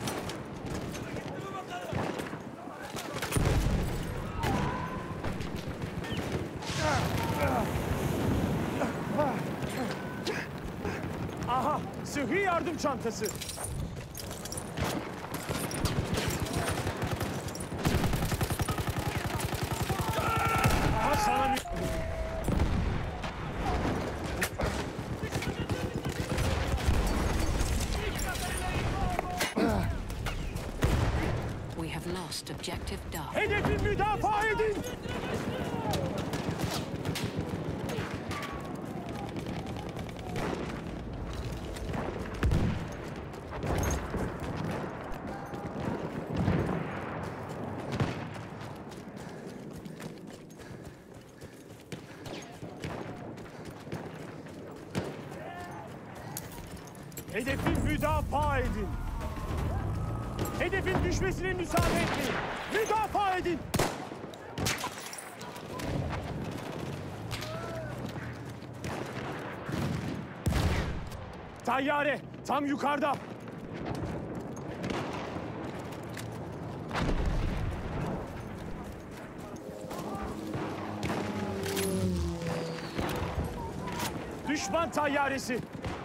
Aha, sıhhi yardım çantası. Aha, sana bir... We have lost objective Duff. Hedefi müdafaa edin. Hedefi müdafaa edin. Hedefin düşmesine müsaade etmeyin. Müdafaa edin. Tayyare tam yukarıda. Düşman tayyaresi.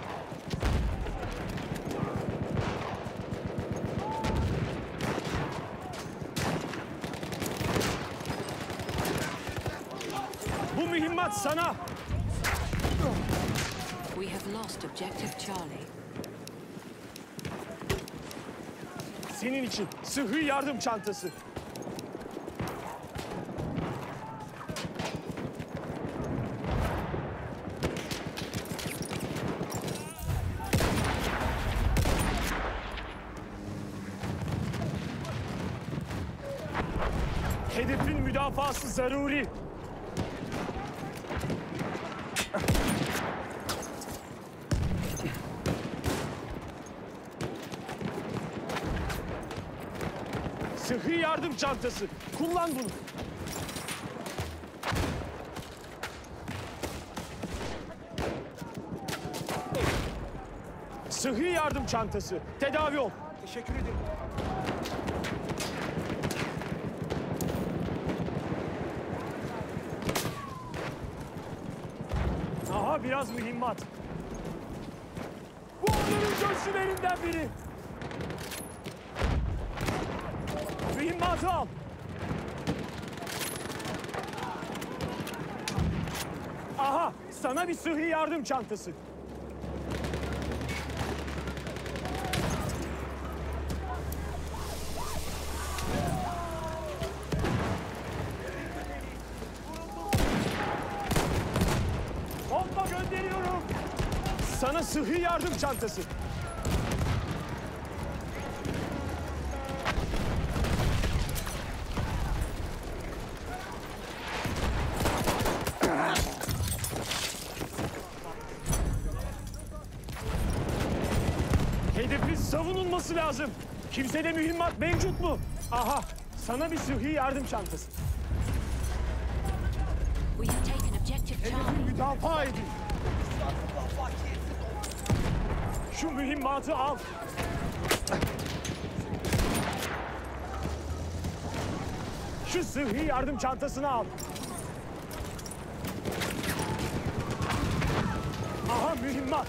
Bu mühimmat sana. We have lost objective Charlie. Senin için sıhhi yardım çantası. Hedefin müdafası zaruri. Sıhhi yardım çantası. Kullan bunu. Sıhhi yardım çantası. Tedavi ol. Teşekkür ederim. Aha biraz mühimmat. Bu onların göçlülerinden biri. Mühimmatı al. Aha sana bir sıhhi yardım çantası. Bomba gönderiyorum. Sana sıhhi yardım çantası. Hedefin savunulması lazım. Kimsede mühimmat mevcut mu? Aha, sana bir sıhhi yardım çantası. We have taken objective Hedefi Charlie. müdafaa edin. Şu mühimmatı al. Şu sıhhi yardım çantasını al. Aha mühimmat.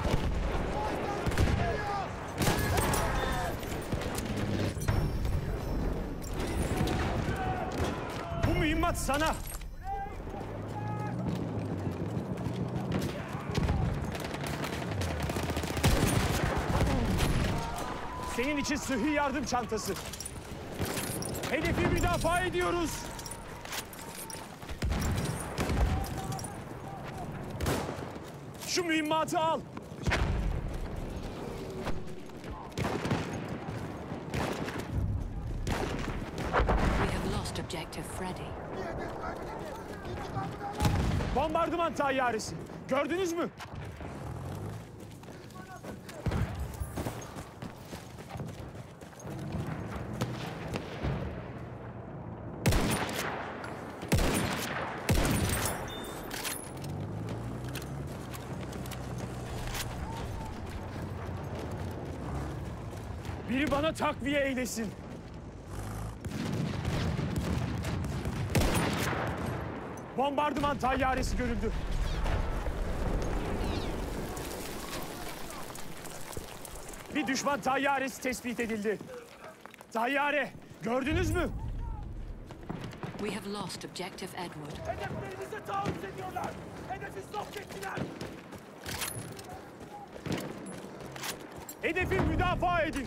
Bu mühimmat sana. Senin için sıhhi yardım çantası. Hedefi müdafaa ediyoruz. Şu mühimmatı al. We have lost objective Freddy. Bombardıman tayyaresi. Gördünüz mü? Biri bana takviye eylesin. Bombardıman tayyaresi görüldü. Bir düşman tayyaresi tespit edildi. Tayyare, gördünüz mü? We have lost objective Edward. Hedeflerinize taarruz ediyorlar. Hedefi soft ettiler. Hedefi müdafaa edin.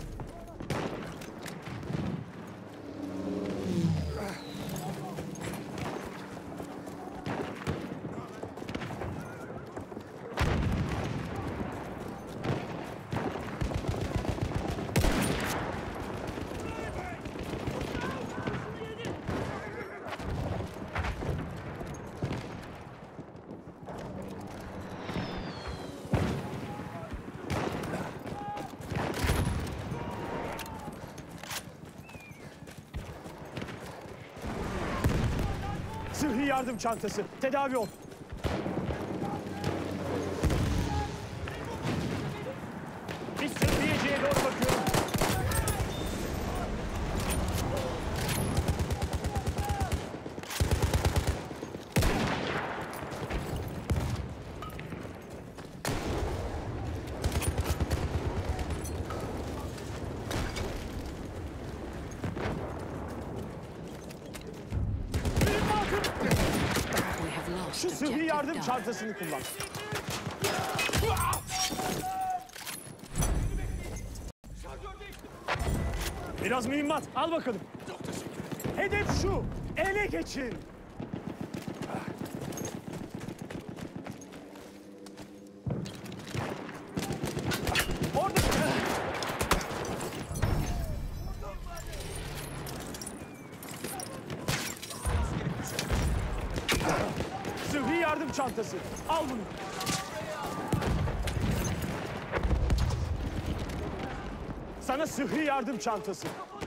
Sıhhi yardım çantası. Tedavi ol. Bir sıhhiyeciye doğru bakıyorum. We have lost Şu sıhhi objective yardım Duff. çantasını kullan. Biraz mühimmat. Al bakalım. Hedef şu. Ele geçin. Orada. Sıhhi yardım çantası. Al bunu. Sana sıhhi yardım çantası.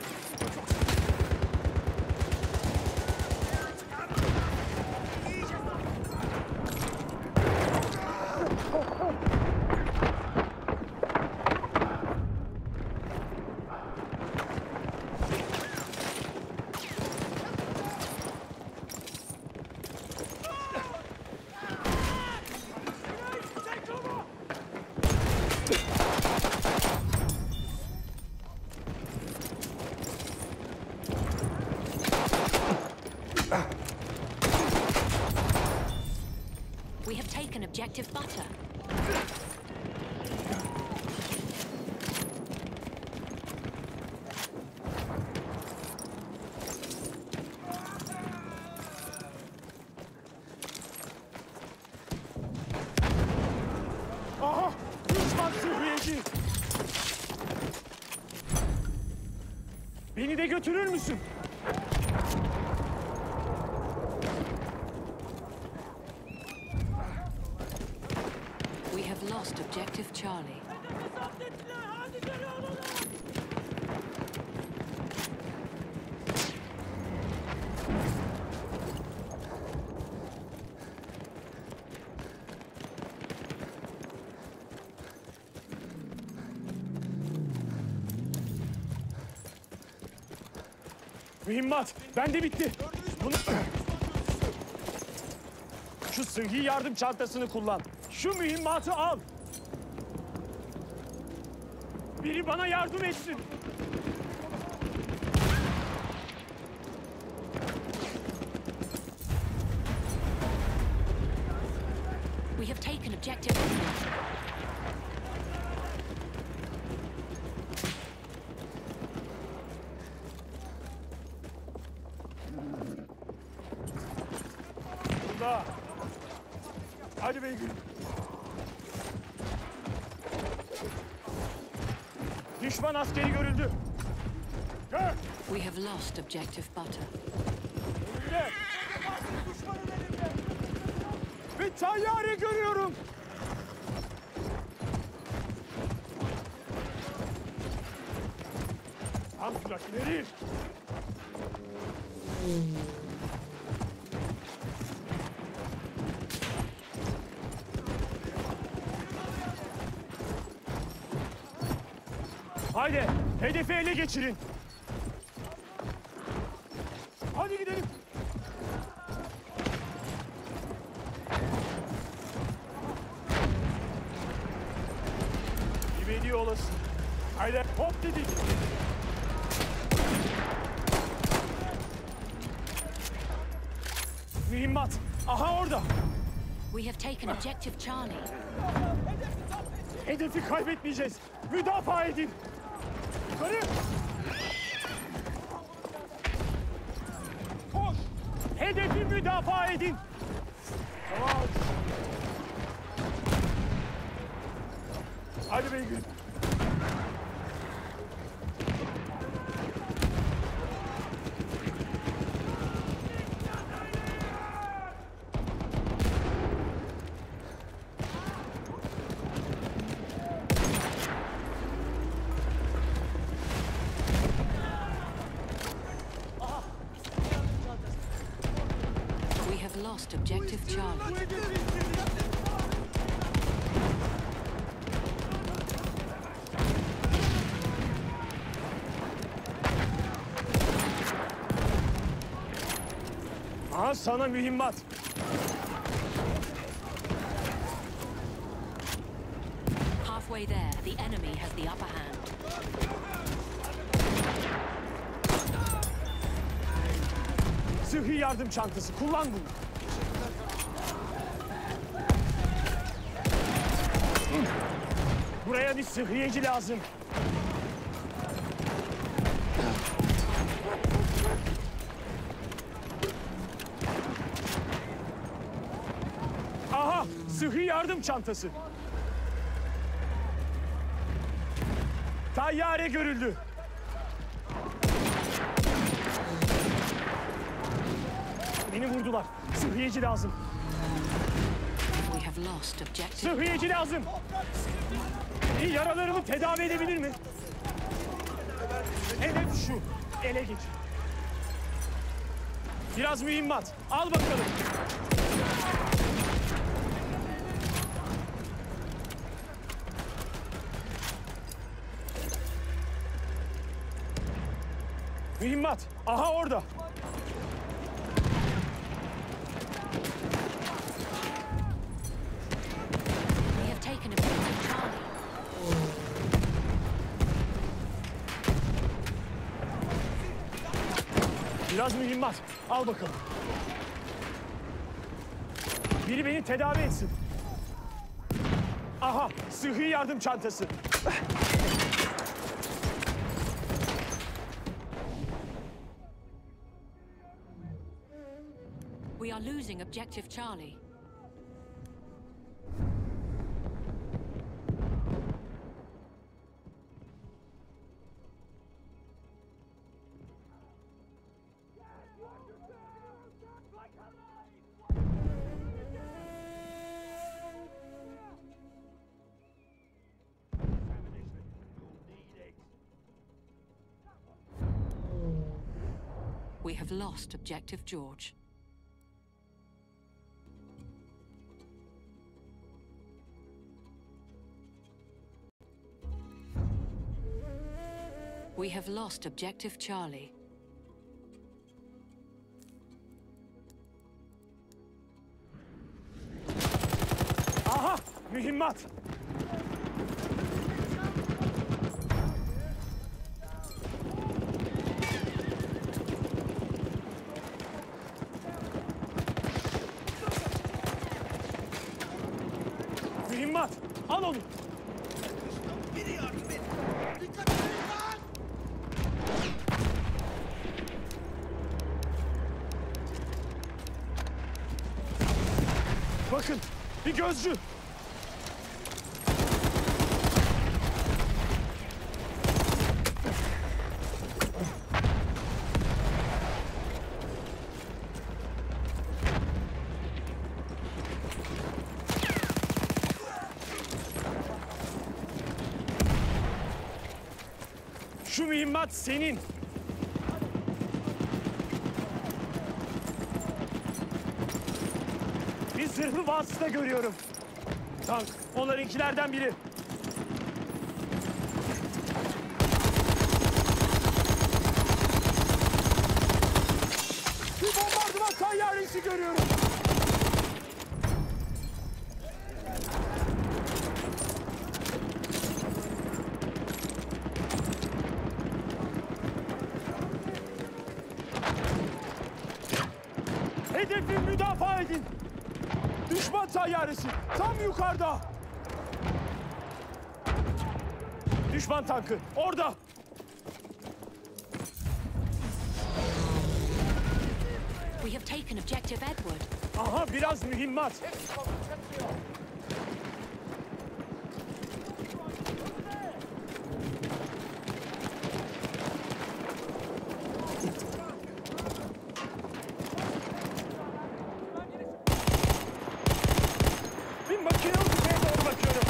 We have taken objective Butter. Aha! Düşman sıhhiyeci! Beni de götürür müsün? We have lost objective Charlie. Mühimmat, bende bitti. Bunu... Şu sıhhi yardım çantasını kullan. Şu mühimmatı al. Biri bana yardım etsin. We have taken objective Edward. Burada. Hadi beygir. Düşman askeri görüldü. Gör. We have lost objective Butter. Önümde. Bir tayyare görüyorum. Tam flash ileri. Haydi. Hedefi ele geçirin. Hadi gidelim. İvedi olasın. Haydi hop dedik. Mühimmat. Aha orada. We have taken objective Charlie. Hedefi kaybetmeyeceğiz. Müdafaa edin. Yukarı. Koş. Hedefi müdafaa edin. Tamam. Hadi beygir. We have lost objective Charlie. Aha sana mühimmat. Halfway there, the enemy has the upper hand. Sıhhi yardım çantası. Kullan bunu. Buraya bir sıhhiyeci lazım. Aha! Sıhhi yardım çantası. Tayyare görüldü. Beni vurdular. Sıhhiyeci lazım. We have lost objective. Sıhhiyeci lazım. İyi, yaralarımı tedavi edebilir mi? Hedef şu. Ele geç. Biraz mühimmat. Al bakalım. Mühimmat. Aha orada. We have taken objective Charlie. Biraz mühimmat. Al bakalım. Biri beni tedavi etsin. Aha, sıhhi yardım çantası. We are losing objective Charlie. We have lost objective George. We have lost objective Charlie. Aha, mühimmat. Mühimmat, al onu. Biri yardım et. Dikkat edin lan! Bakın, bir gözcü. Şu mühimmat senin. Bir zırhlı vasıta görüyorum. Tank, onlarınkilerden biri. Hedefi müdafaa edin. Düşman tayyaresi tam yukarıda. Düşman tankı orada. We have taken objective Edward. Aha biraz mühimmat. Bir makinalı tüfeğe doğru bakıyorum.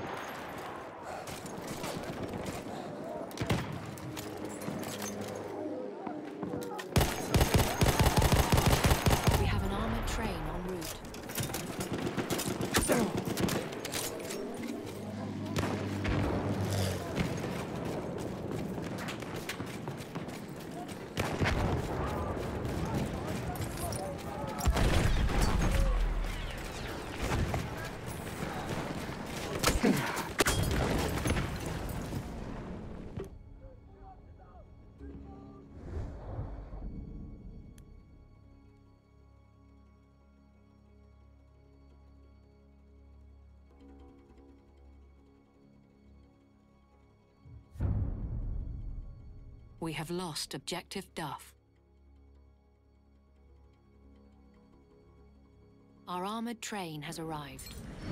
We have an armored train en route. We have lost objective Duff. Our armored train has arrived.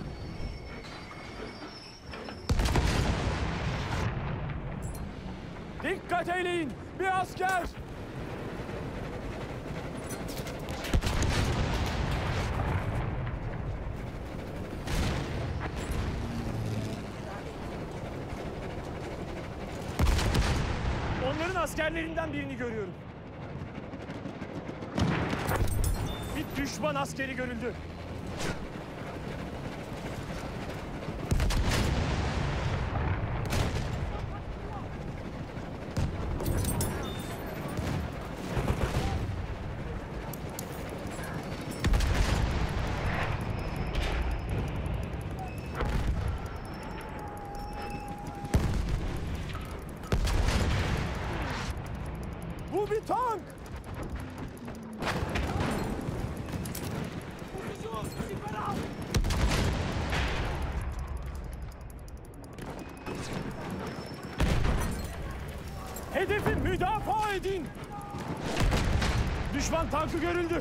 Dikkat eyleyin. Bir asker. Onların askerlerinden birini görüyorum. Bir düşman askeri görüldü. Bu bir tank. Hedefi müdafaa edin. Düşman tankı görüldü.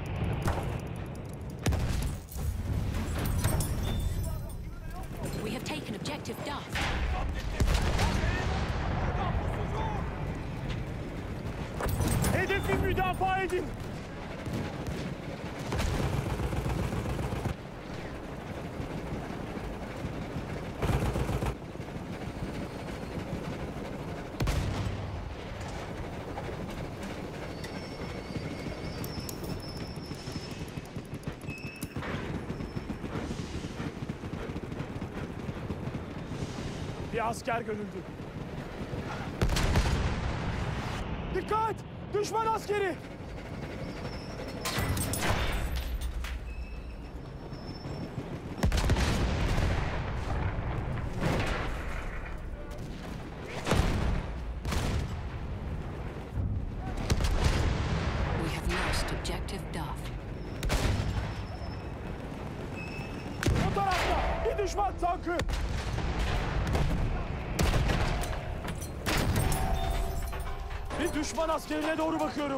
We have taken objective Duff. Hedefi müdafaa edin. Bir asker görüldü. Dikkat! Düşman askeri! We have lost objective Duff. O tarafta bir düşman tankı! Bir düşman askerine doğru bakıyorum.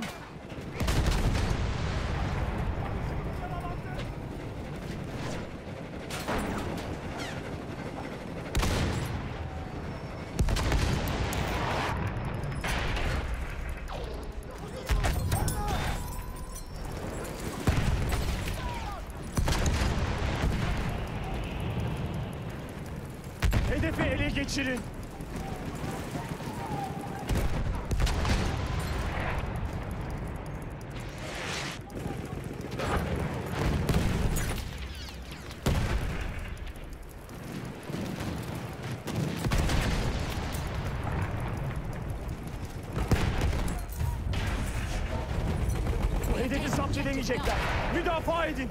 Hedefi ele geçirin. Bu hedefi zapt edemeyecekler. Müdafaa edin.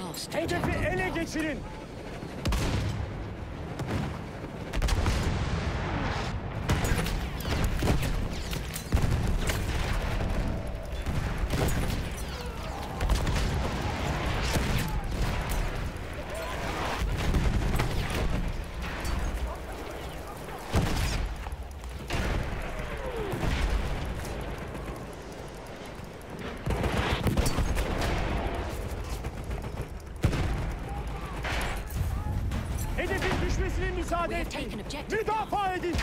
lost Hedefi objective ele Duff. geçirin. Hedefin düşmesine müsaade We have etmeyin. taken objective Müdafaa edin.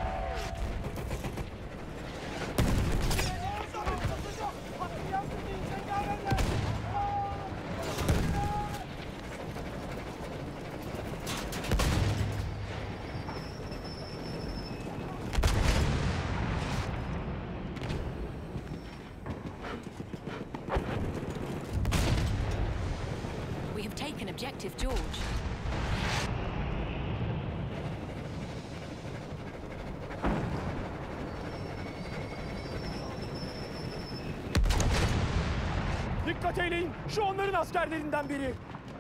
We have taken objective George. Dikkat eyleyin. Şu onların askerlerinden biri.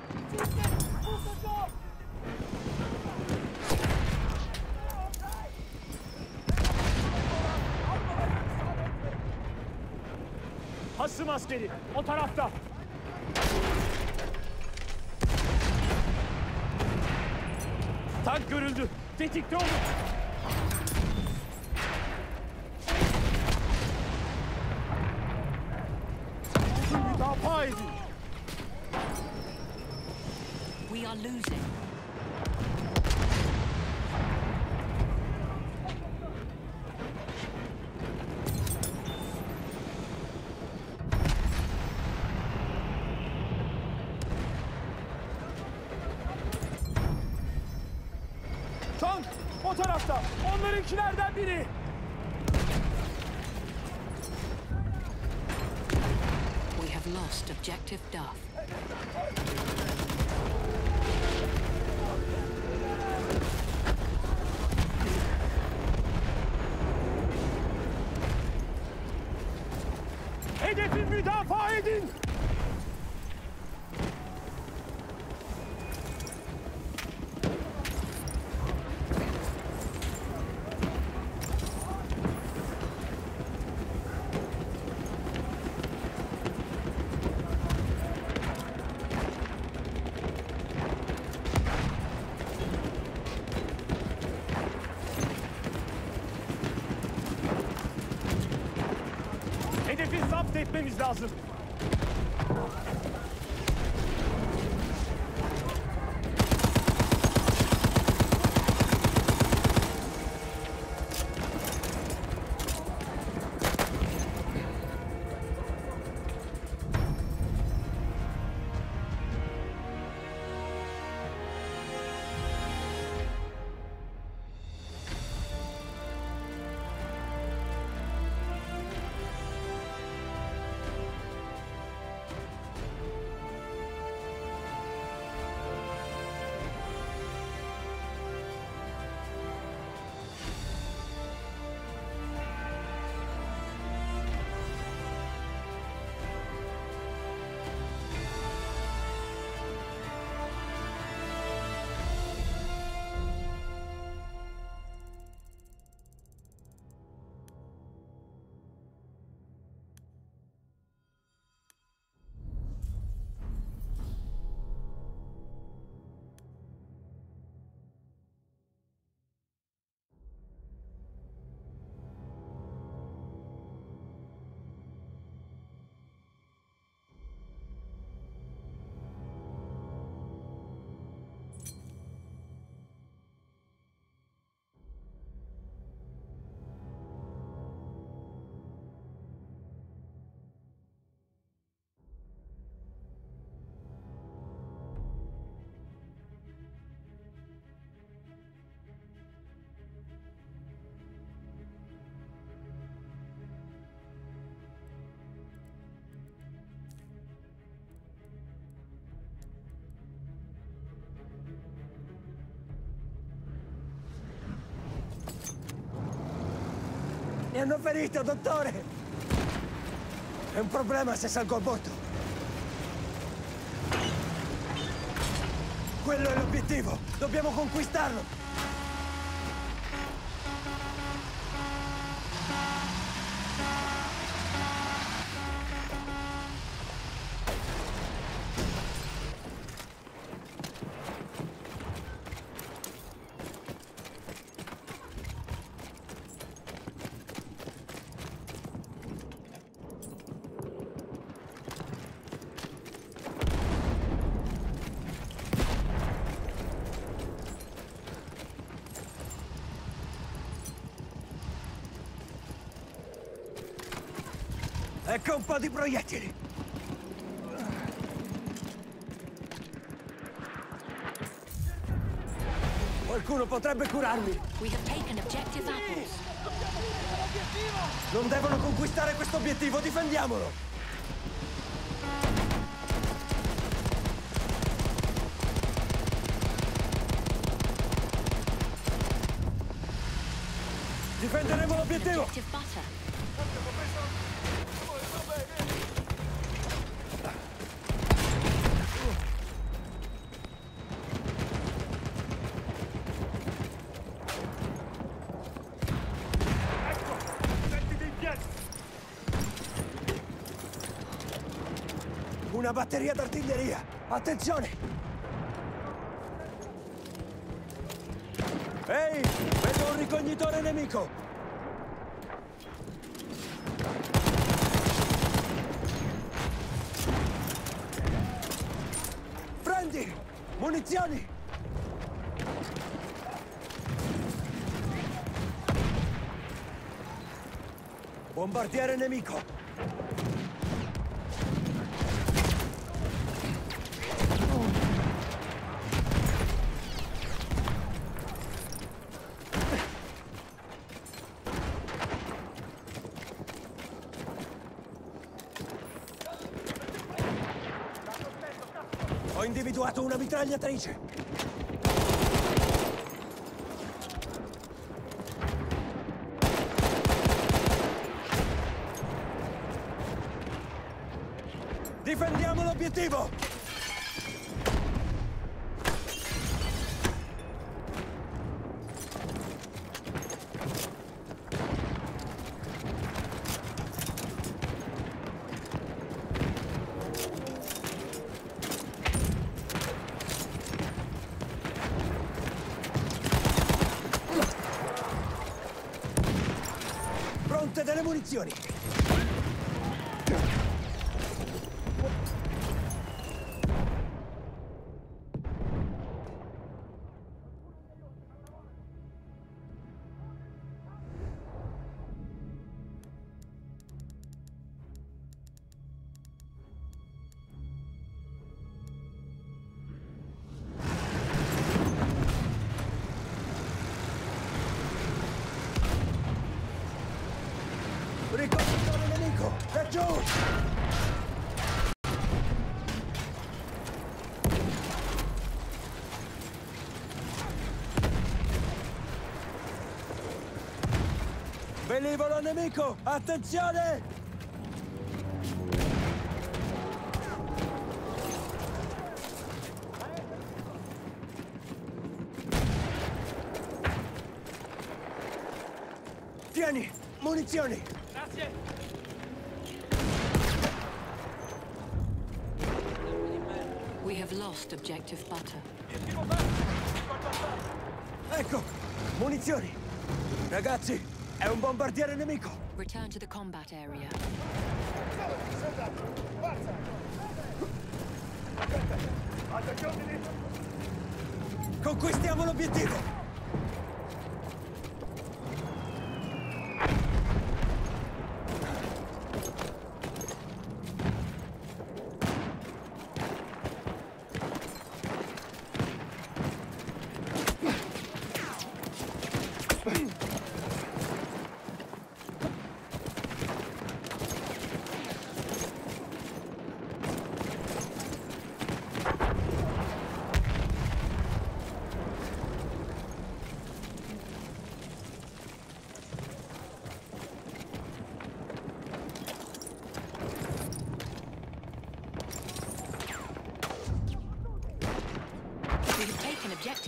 Hasım askeri. O tarafta. Tank görüldü. Tetikte olun. Müdafaa edin. We are losing. Tank o tarafta. Onlarınkilerden biri. We have lost objective Duff. Hedefi müdafaa edin. Hedefi zapt etmemiz lazım. Mi hanno ferito, dottore! È un problema se salgo a bordo. Quello è l'obiettivo! Dobbiamo conquistarlo! Ecco un po' di proiettili! Qualcuno potrebbe curarmi! We have taken objective apples. Non devono conquistare questo obiettivo, difendiamolo! Difenderemo l'obiettivo! Objective butter. Una batteria d'artiglieria! Attenzione! Ehi! Vedo un ricognitore nemico! Prendi! Munizioni! Bombardiere nemico! Ho individuato una mitragliatrice! Difendiamo l'obiettivo! Pronte delle munizioni! Riconosciamo il nemico! Laggiù! Velivolo nemico! Attenzione! Tieni! Munizioni! We have lost objective butter. Ecco! Munizioni! Ragazzi, è un bombardiere nemico! Return to the combat area. Conquistiamo l'obiettivo!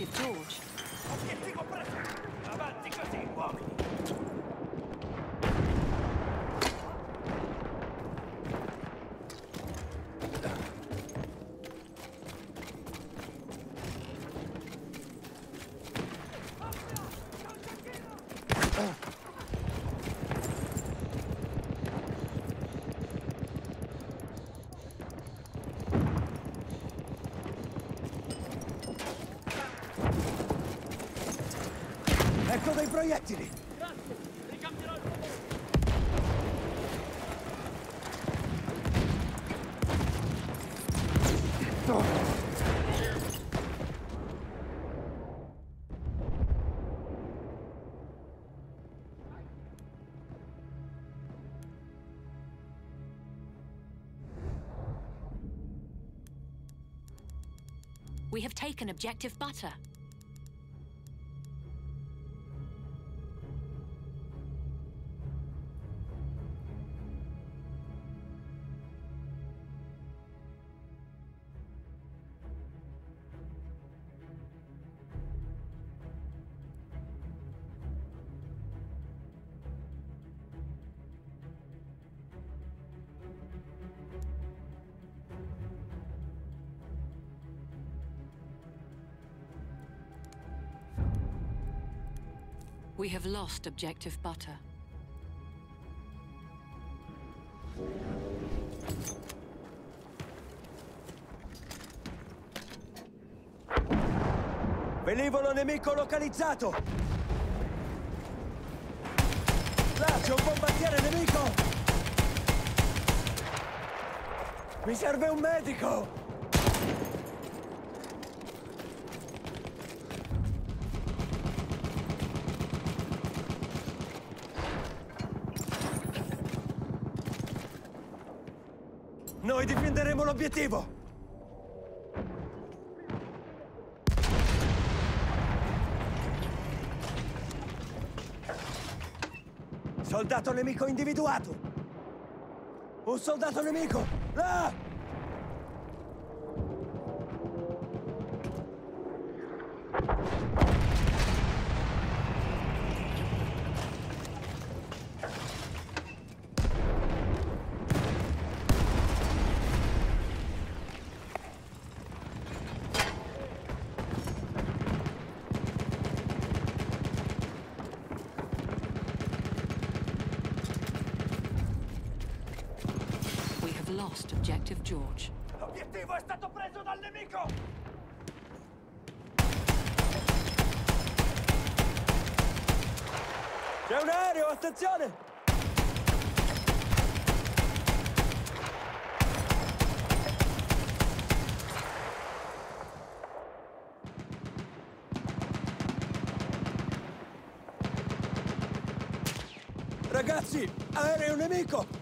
Objective George. Obiettivo preso! Avanti così, uomini! Ecco dei proiettili! Grazie, ricambierò il fuoco. We have taken Objective Butter. We have lost Objective Butter. Velivolo nemico localizzato! Là, c'è un bombardiere nemico! Mi serve un medico! Noi difenderemo l'obiettivo! Soldato nemico individuato! Un soldato nemico! Là! Lost Objective George. L'obiettivo è stato preso dal nemico! C'è un aereo, attenzione! Ragazzi, aereo nemico!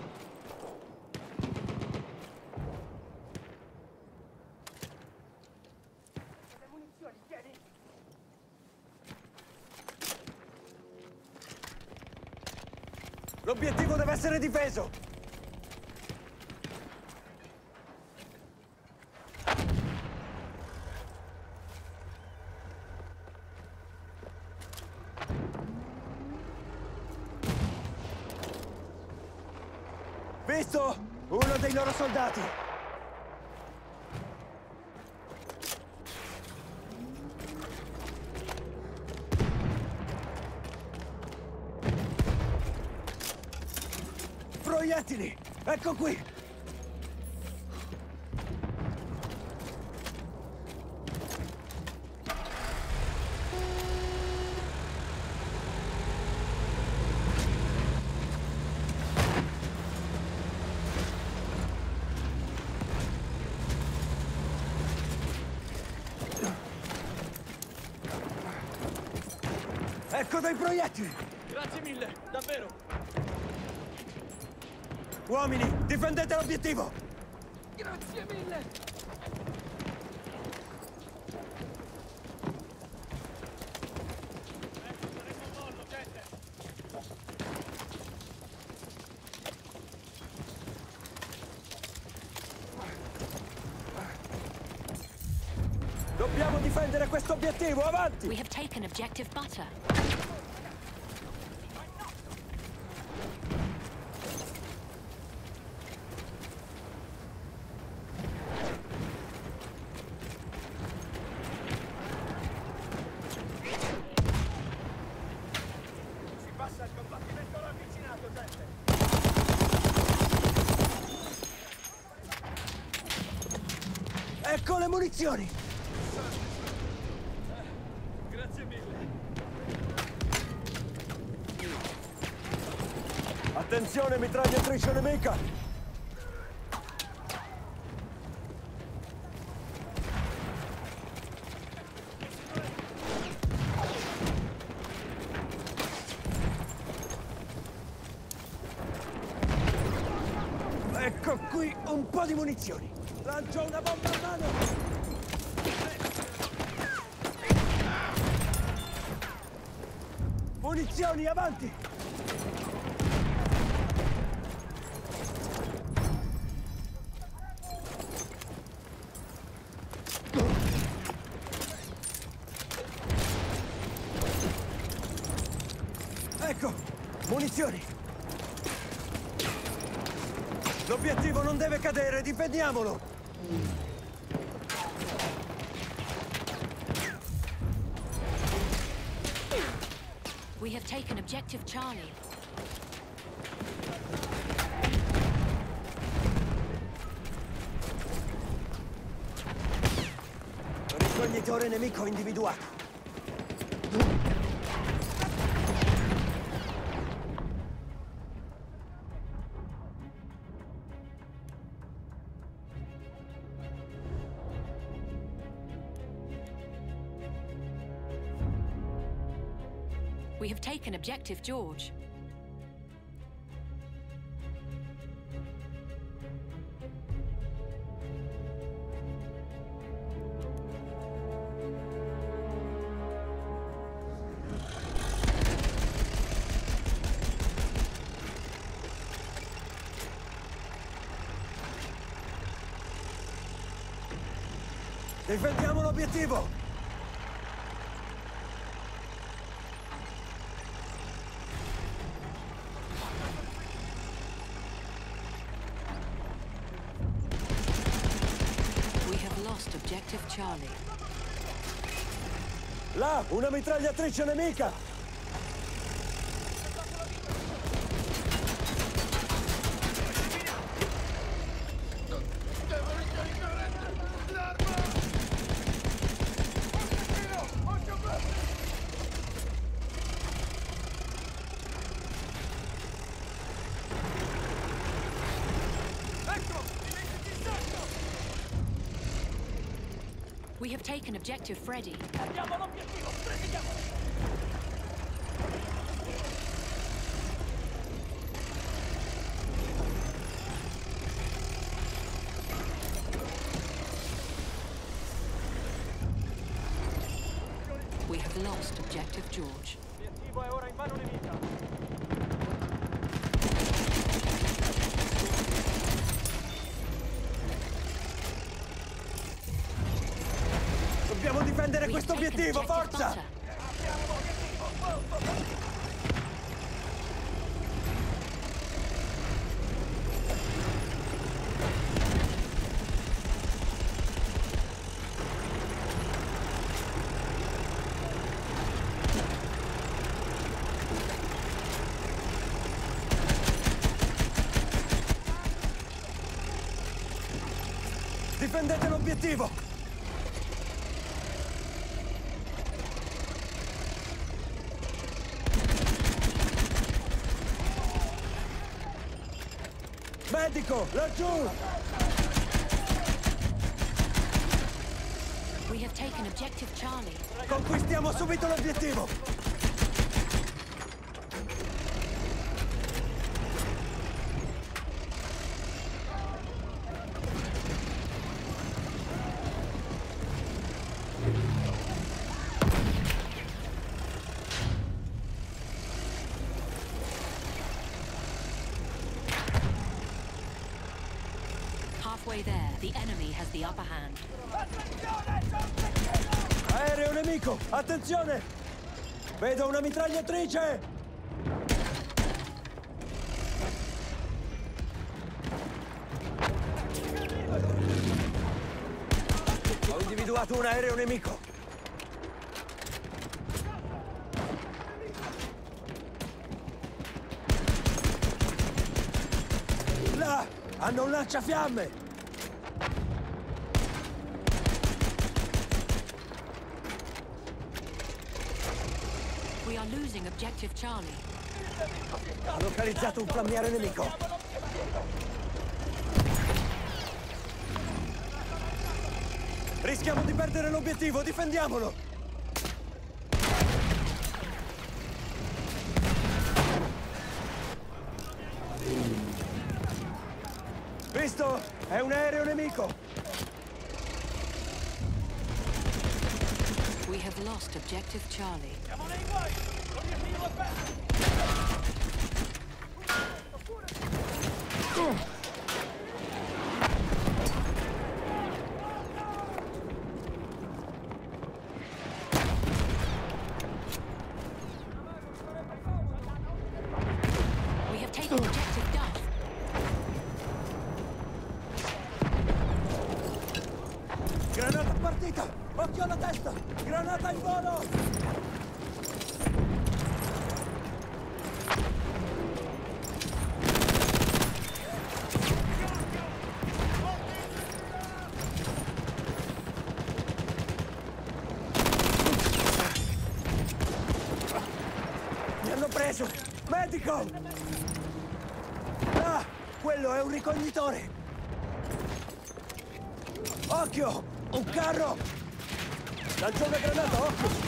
L'obiettivo deve essere difeso! Visto? Uno dei loro soldati! Proiettili! Ecco qui! Ecco dei proiettili! Grazie mille, davvero. Uomini, difendete l'obiettivo! Grazie mille. Dobbiamo difendere questo obiettivo, avanti! We have taken objective butter. Si passa al combattimento ravvicinato, gente! Ecco le munizioni! Grazie mille. Attenzione, mitragliatrice nemica! Ecco qui un po' di munizioni! Lancio una bomba a mano! Munizioni, avanti! Ecco, munizioni! L'obiettivo non deve cadere, difendiamolo! We have taken objective Charlie. Ricognitore nemico individuato. We have taken objective George. Difendiamo l'obiettivo! We have lost objective Charlie. Là, una mitragliatrice nemica! Devo ricaricare l'arma! Occhio bene! Ecco! Dimettiti in sacco! We have taken objective Freddy. Andiamo all'obiettivo! Prendiamolo! We have lost objective George. L'obiettivo è ora in mano nemica. Dobbiamo difendere We have questo taken obiettivo, objective forza! butter. Difendete l'obiettivo! Medico, laggiù! We have taken objective Charlie. Conquistiamo subito l'obiettivo! halfway there. The enemy has the upper hand. Aereo nemico! Attenzione! Vedo una mitragliatrice! Ho individuato un aereo nemico! Là! Hanno un lanciafiamme! We are losing objective Charlie. Ha localizzato un flammiere nemico! Rischiamo di perdere l'obiettivo, difendiamolo! Visto? È un aereo nemico! We have lost objective Charlie. We have taken objective Duff. Granata partita! Occhio alla testa! Granata in volo! Mi hanno preso! Medico! Ah! Quello è un ricognitore! Occhio! Un carro! Lancia una granata, occhio!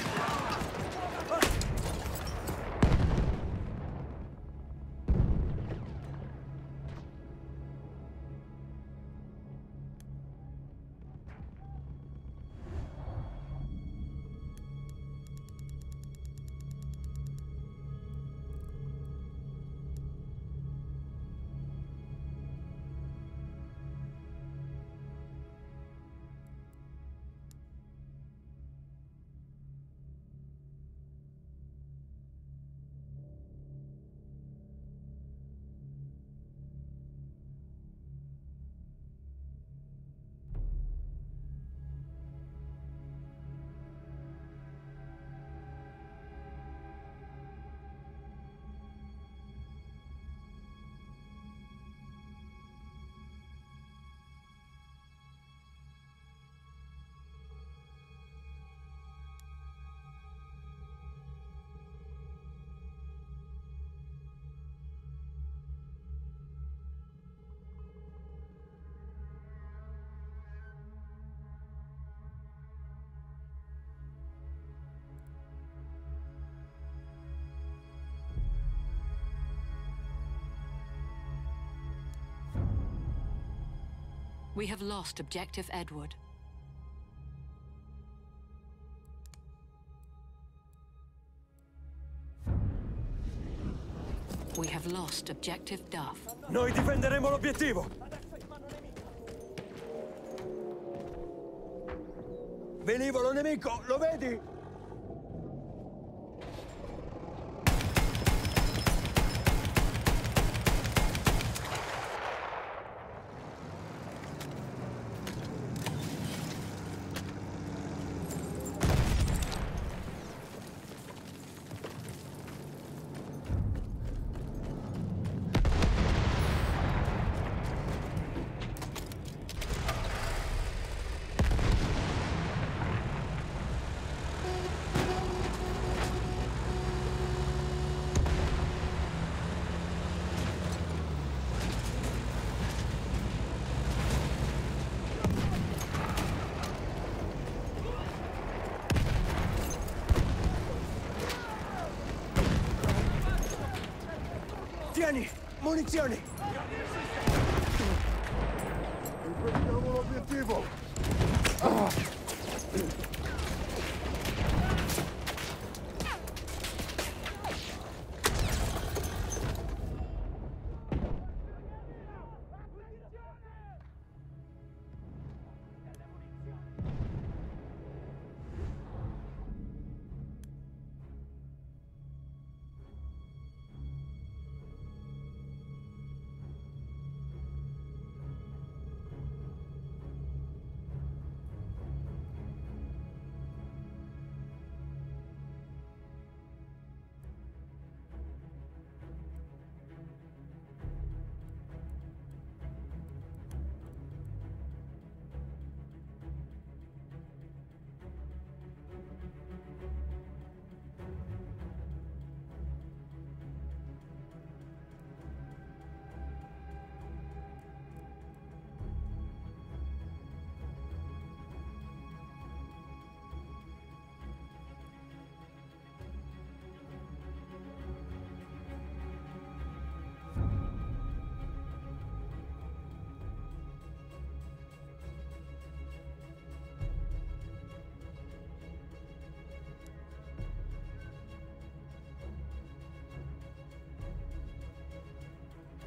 We have lost objective Edward. We have lost objective Duff. Noi difenderemo l'obiettivo! Velivolo nemico, lo vedi? Tieni! Munizioni! Prendiamo l'obiettivo! Ah.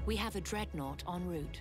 We have a dreadnought en route.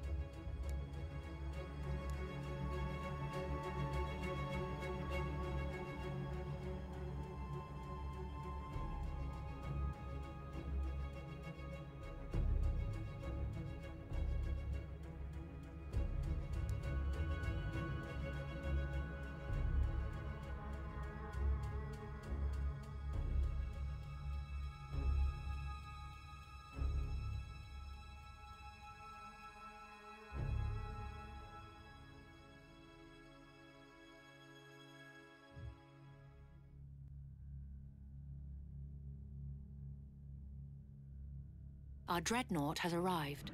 Our dreadnought has arrived.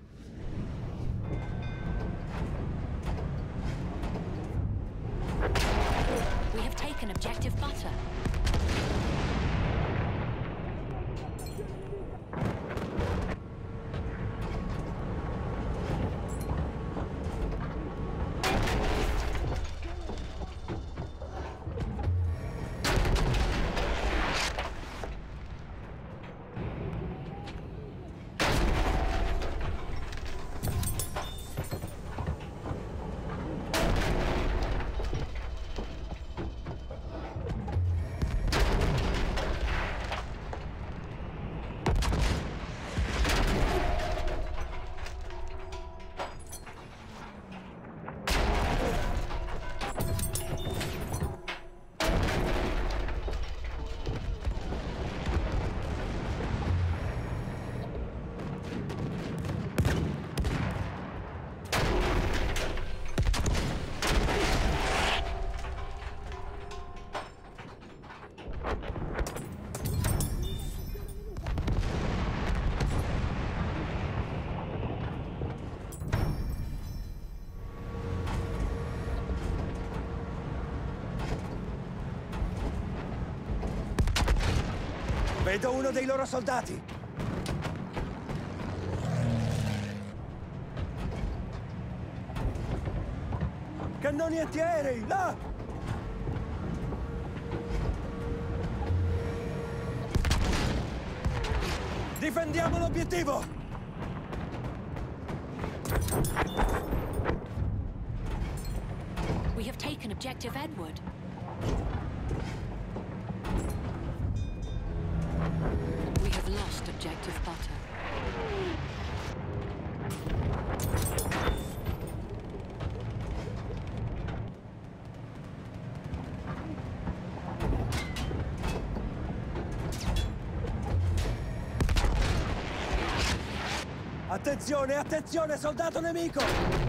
We have taken objective butter. Vedo uno dei loro soldati! Cannoni antiaerei, là! Difendiamo l'obiettivo! We have taken objective Edward. We have lost objective butter. Attenzione, attenzione, soldato nemico!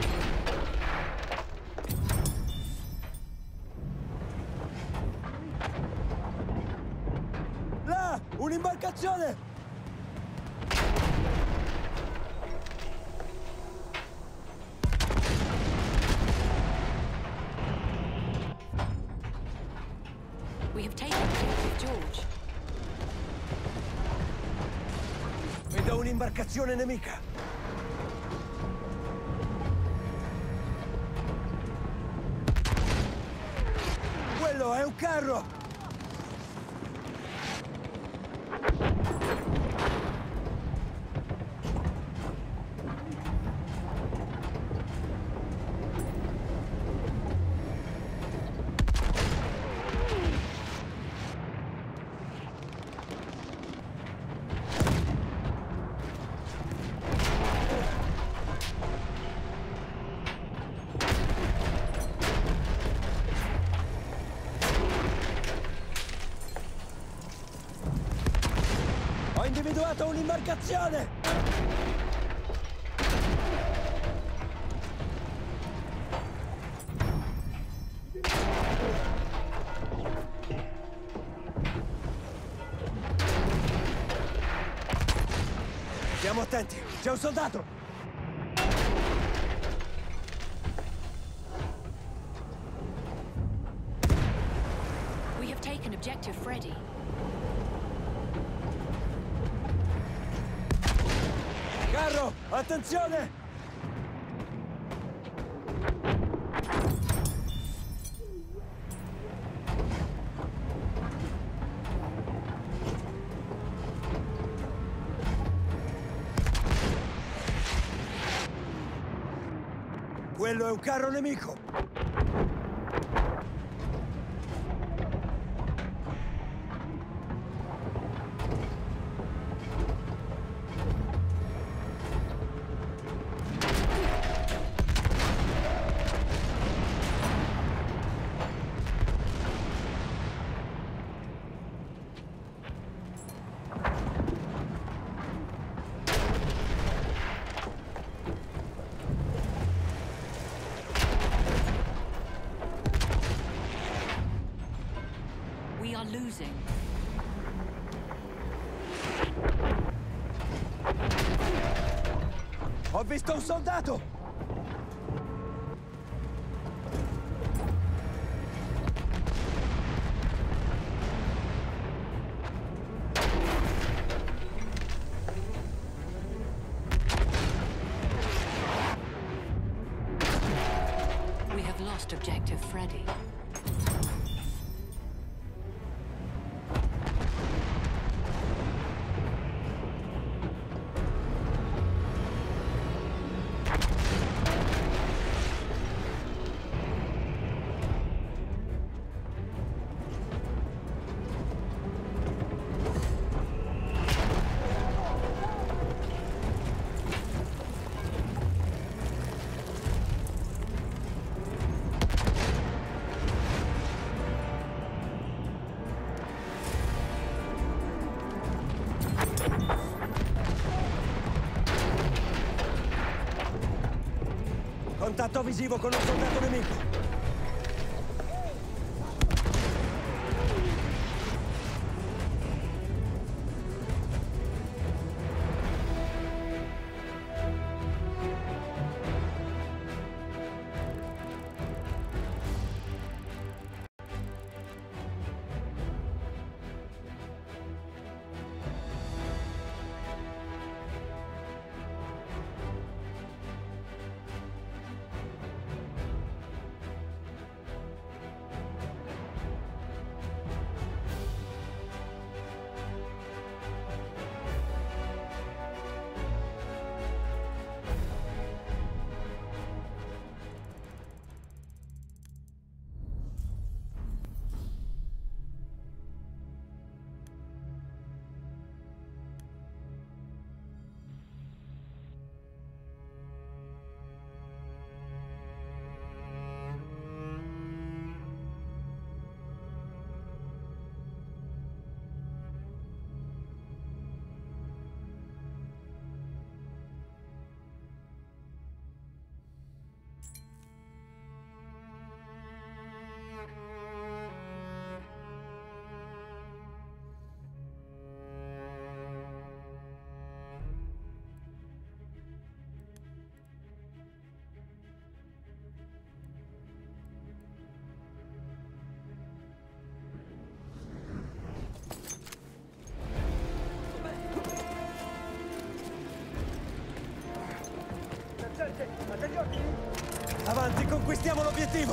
Là! Un'imbarcazione! We have taken objective George. Vedo un'imbarcazione nemica! Quello è un carro! Ho individuato un'imbarcazione! Stiamo attenti, c'è un soldato! We have taken objective Freddy. Carro, attenzione! Quello è un carro nemico! We are losing. Ho visto un soldato! We have lost objective Freddy. Contatto visivo con un soldato nemico! Avanti, conquistiamo l'obiettivo!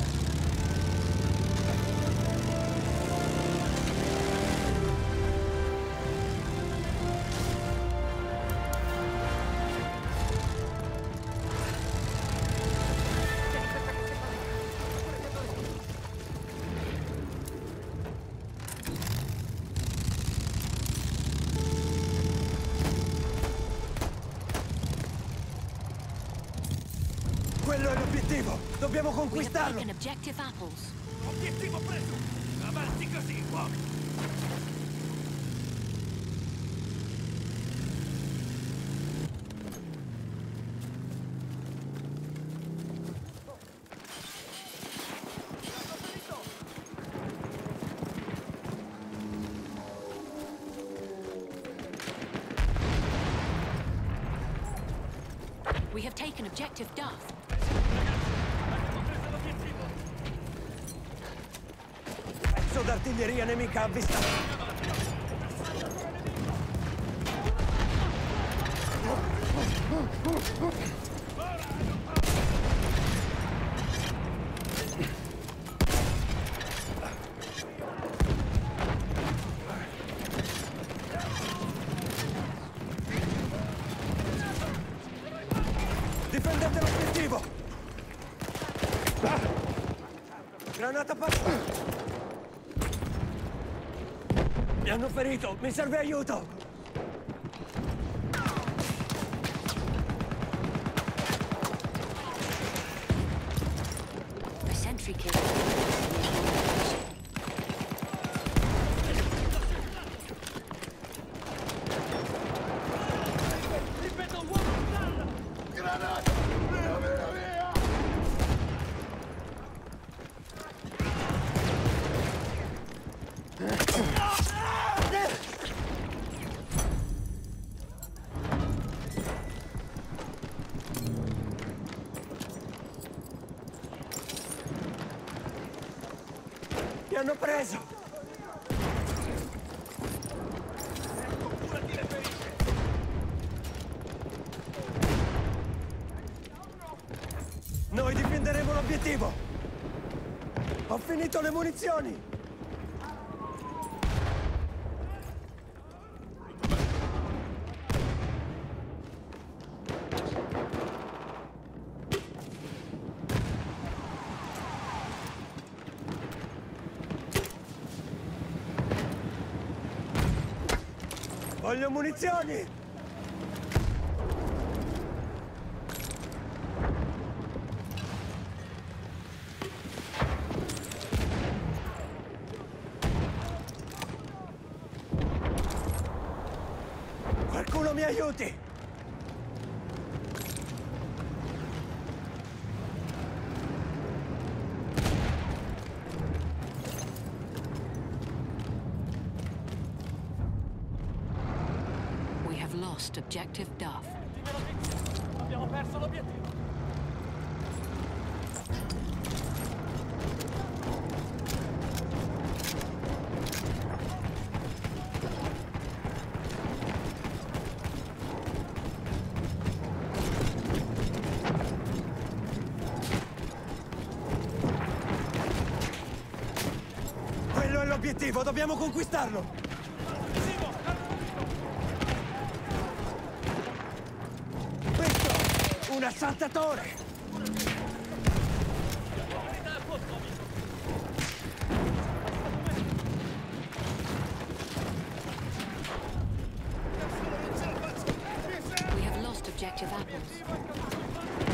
Quello è l'obiettivo! Dobbiamo We have conquistarlo! taken objective apples. Obiettivo preso! Avanti così, uomini! We have taken objective Duff. Pezzo d'artiglieria nemica avvistato! Difendete l'obiettivo! Granata partita! Mi hanno ferito! Mi serve aiuto! A sentry kill. Granata! Via, via, via! Mi hanno preso! Noi difenderemo l'obiettivo! Ho finito le munizioni! Voglio munizioni! Qualcuno mi aiuti! We have lost objective Duff. Abbiamo perso l'obiettivo. Quello è l'obiettivo, dobbiamo conquistarlo! Questo! Un assaltatore! We have lost objective apples.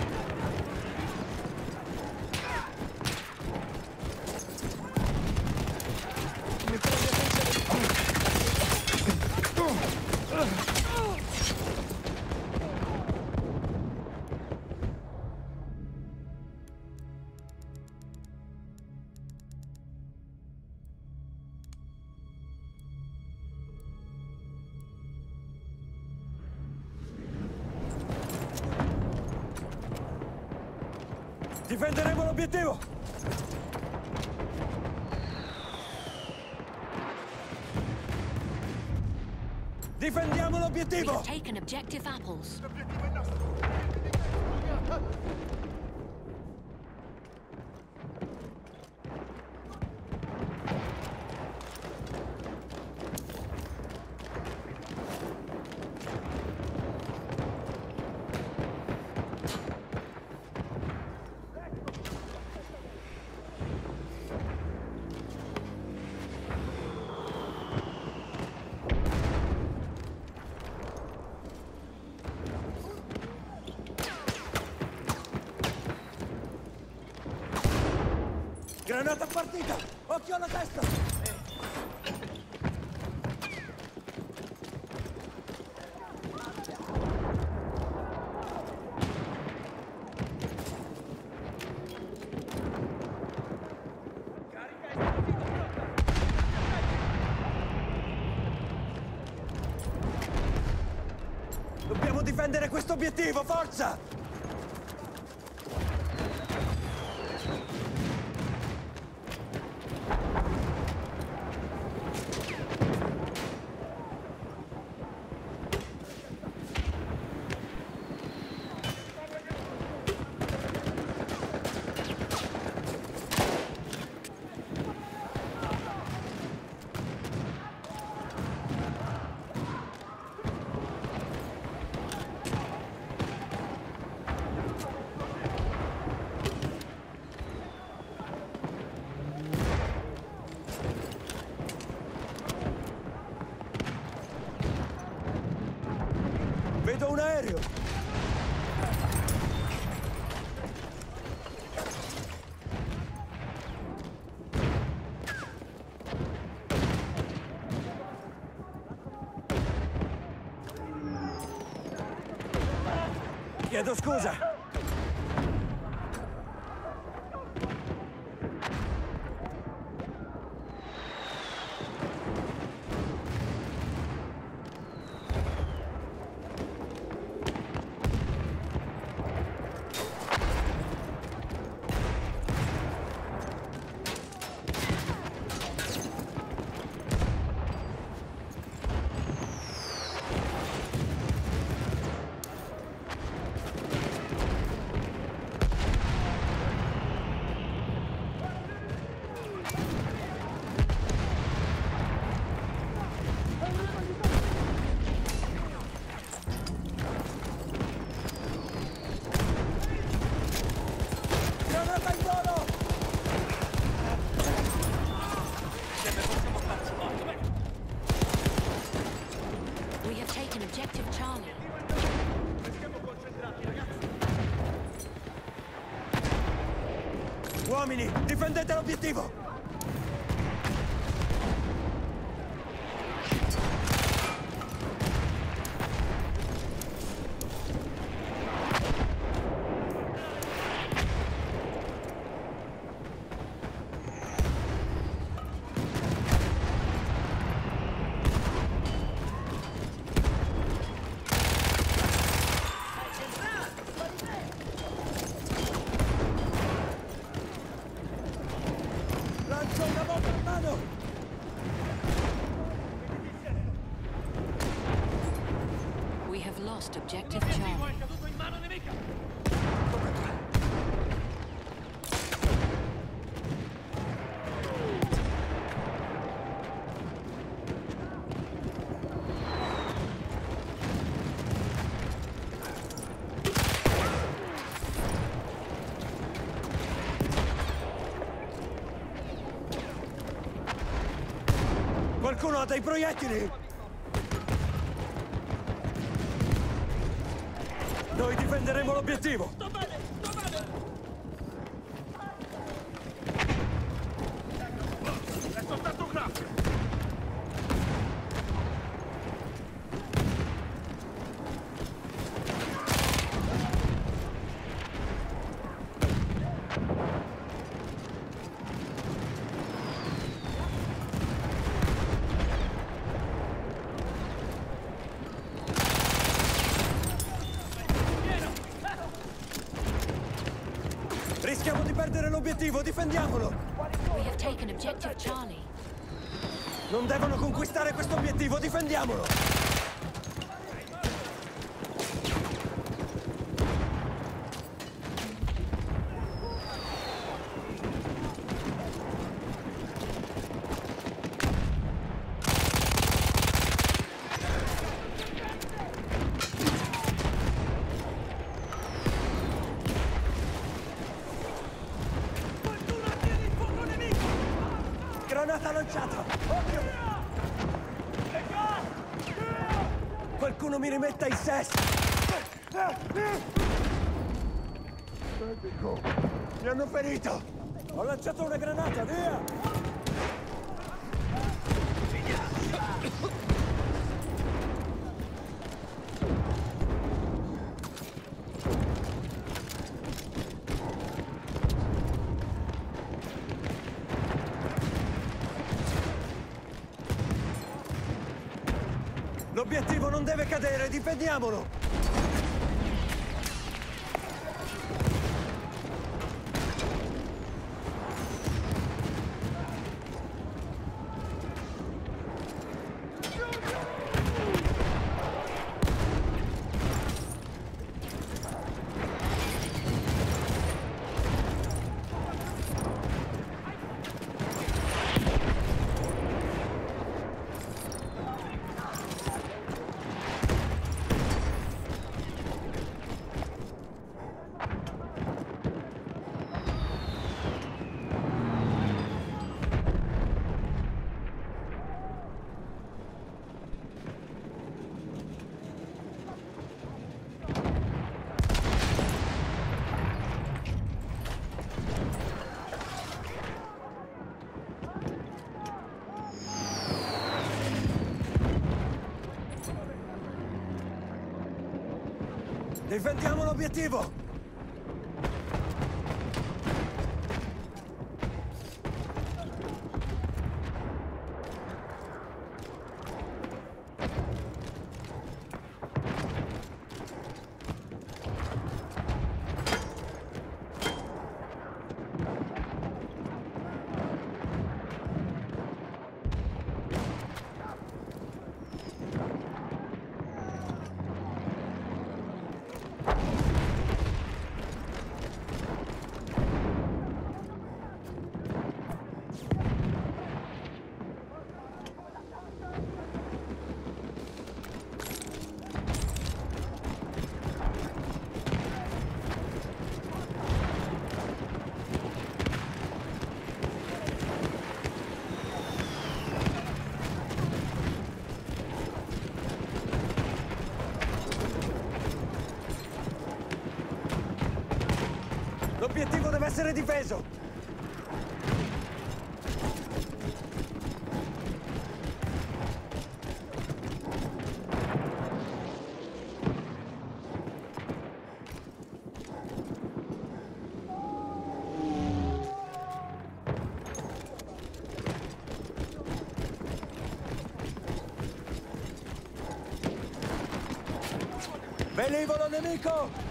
Difenderemo l'obiettivo! Difendiamo We l'obiettivo! have taken objective apples. L'obiettivo è nostro! Granata partita! Occhio alla testa! Dobbiamo difendere questo obiettivo, forza! Chiedo scusa. We have taken objective Charlie. Uomini, difendete l'obiettivo! Lancio una bomba in mano! We have lost objective Charlie. Qualcuno ha dei proiettili? Noi difenderemo l'obiettivo! Sto bene, sto bene! È soltanto un graffio! Rischiamo di perdere l'obiettivo, difendiamolo! We have taken objective Charlie. Non devono conquistare questo obiettivo, difendiamolo! Granata lanciata! Occhio! Qualcuno mi rimetta il sesto! Medico! Mi hanno ferito! Ho lanciato una granata, via! L'obiettivo non deve cadere, difendiamolo! Difendiamo l'obiettivo! L'obiettivo deve essere difeso! Velivolo nemico!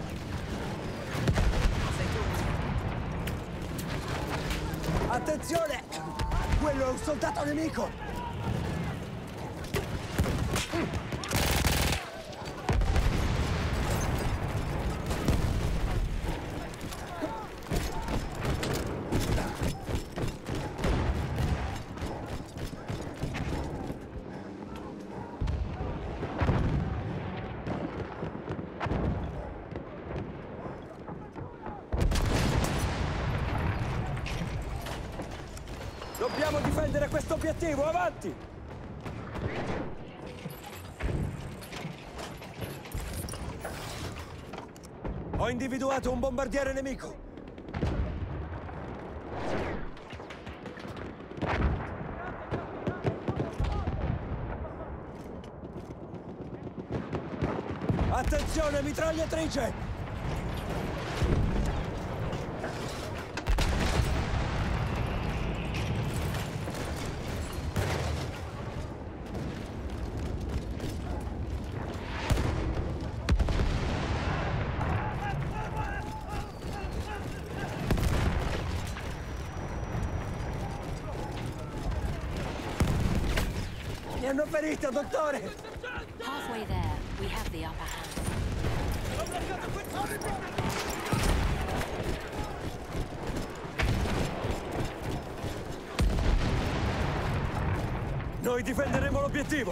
Attenzione! Quello è un soldato nemico! Dobbiamo difendere questo obiettivo, avanti! Ho individuato un bombardiere nemico! Attenzione, mitragliatrice! Mi hanno ferito, dottore! Halfway there, we have the upper hand. Noi difenderemo l'obiettivo!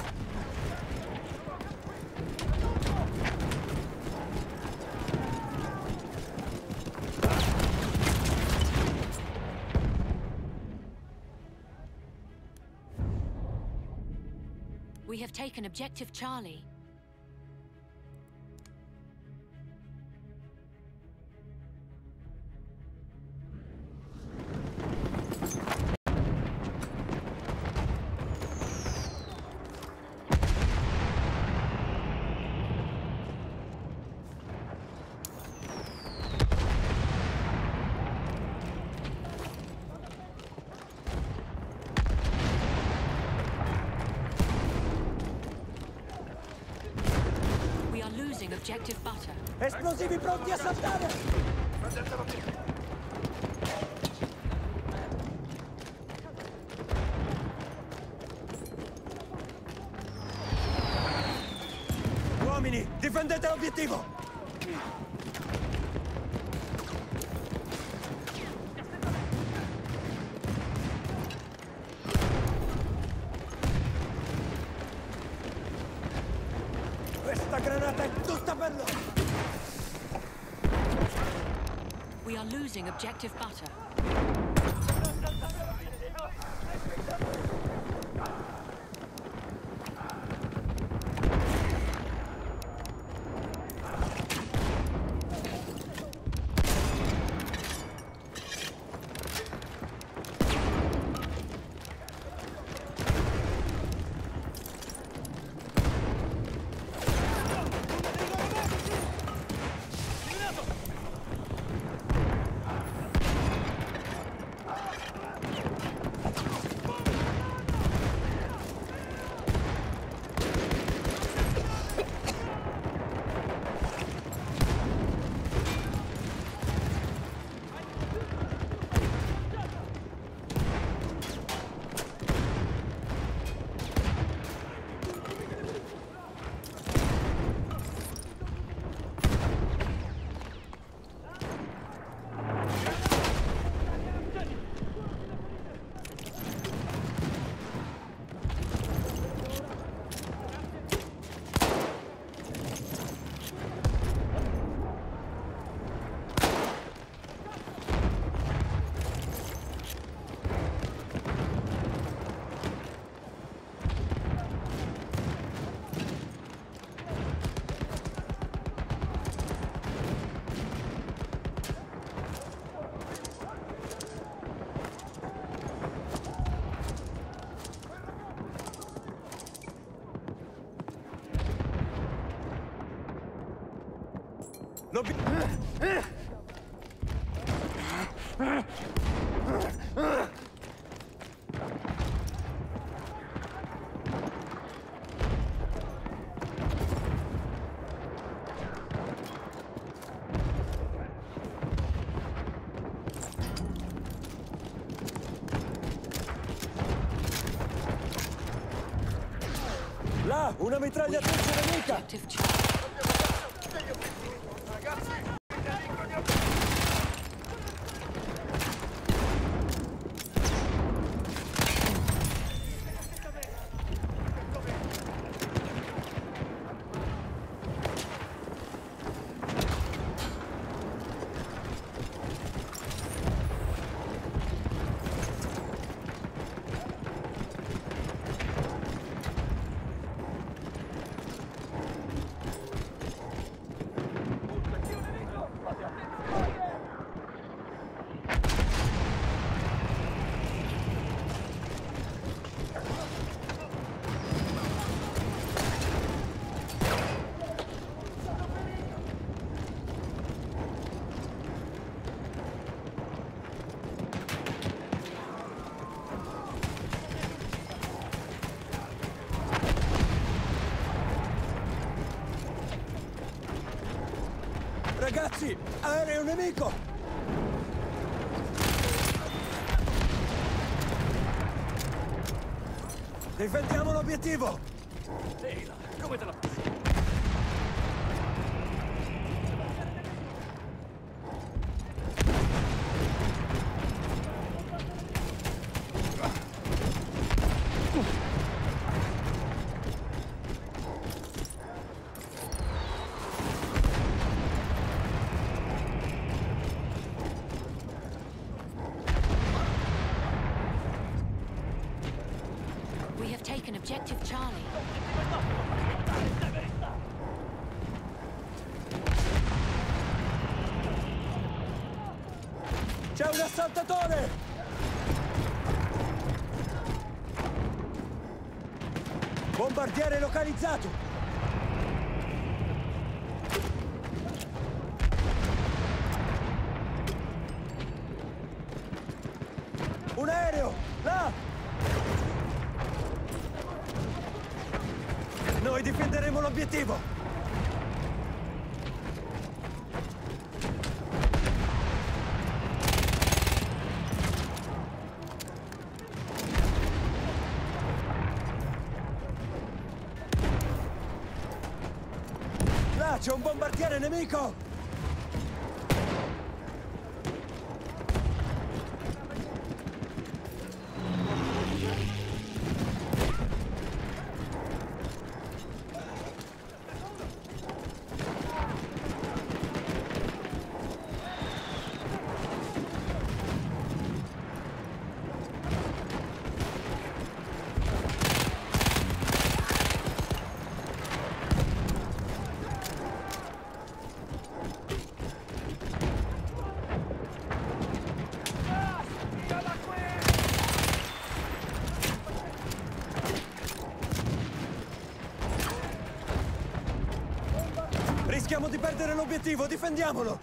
We have taken objective Charlie. Losing objective butter. Esplosivi pronti a saltare! Uomini, difendete l'obiettivo! Questa granata è tutta per loro! We are losing objective butter. L'obiettivo... Là, una mitragliatrice nemica! Objective Charlie. Ragazzi! Ragazzi, aereo nemico! Difendiamo l'obiettivo! Ehi, come te la passi? We have taken Objective Charlie. C'è un assaltatore! Bombardiere localizzato! Un aereo! Là! Noi difenderemo l'obiettivo! Là c'è un bombardiere nemico! Rischiamo di perdere l'obiettivo, difendiamolo!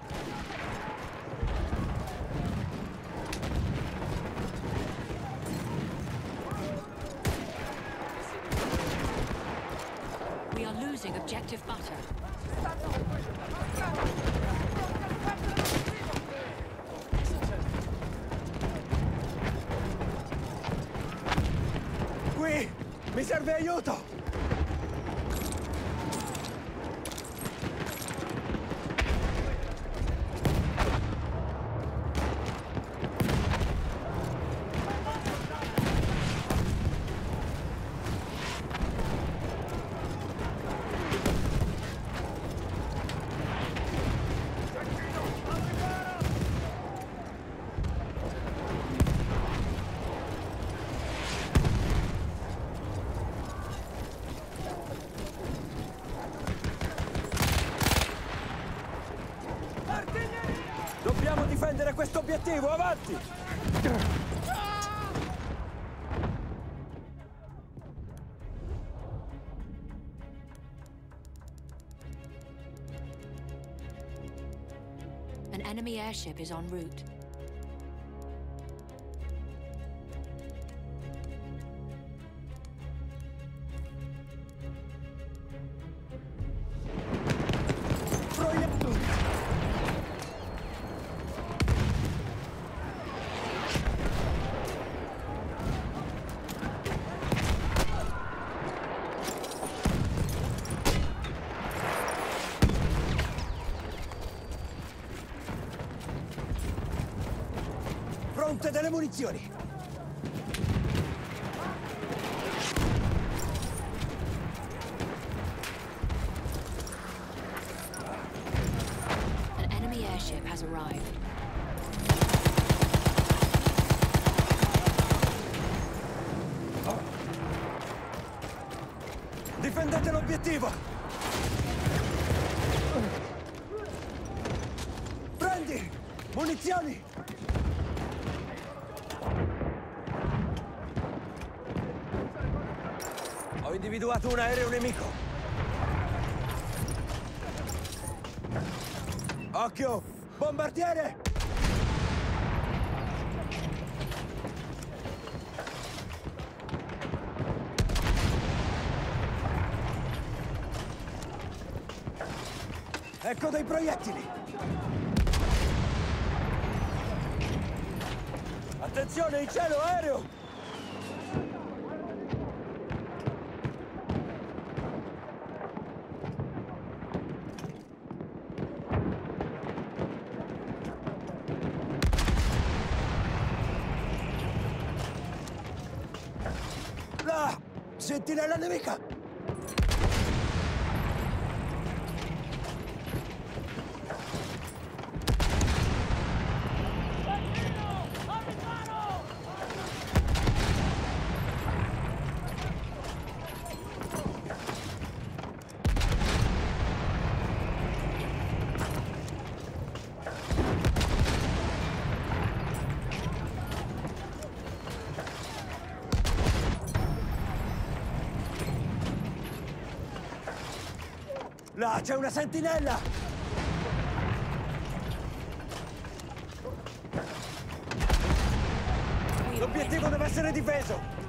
We are losing Objective Butter. Qui! Mi serve aiuto! Dobbiamo difendere questo obiettivo, avanti! An enemy airship is en route. Proiettore! Pronte delle munizioni! An enemy airship has arrived. Difendete l'obiettivo! Prendi! Munizioni! Ho individuato un aereo nemico! Occhio! Bombardiere! Ecco dei proiettili! Attenzione, in cielo, aereo! Là! Sentinella nemica! Là, c'è una sentinella! L'obiettivo deve essere difeso!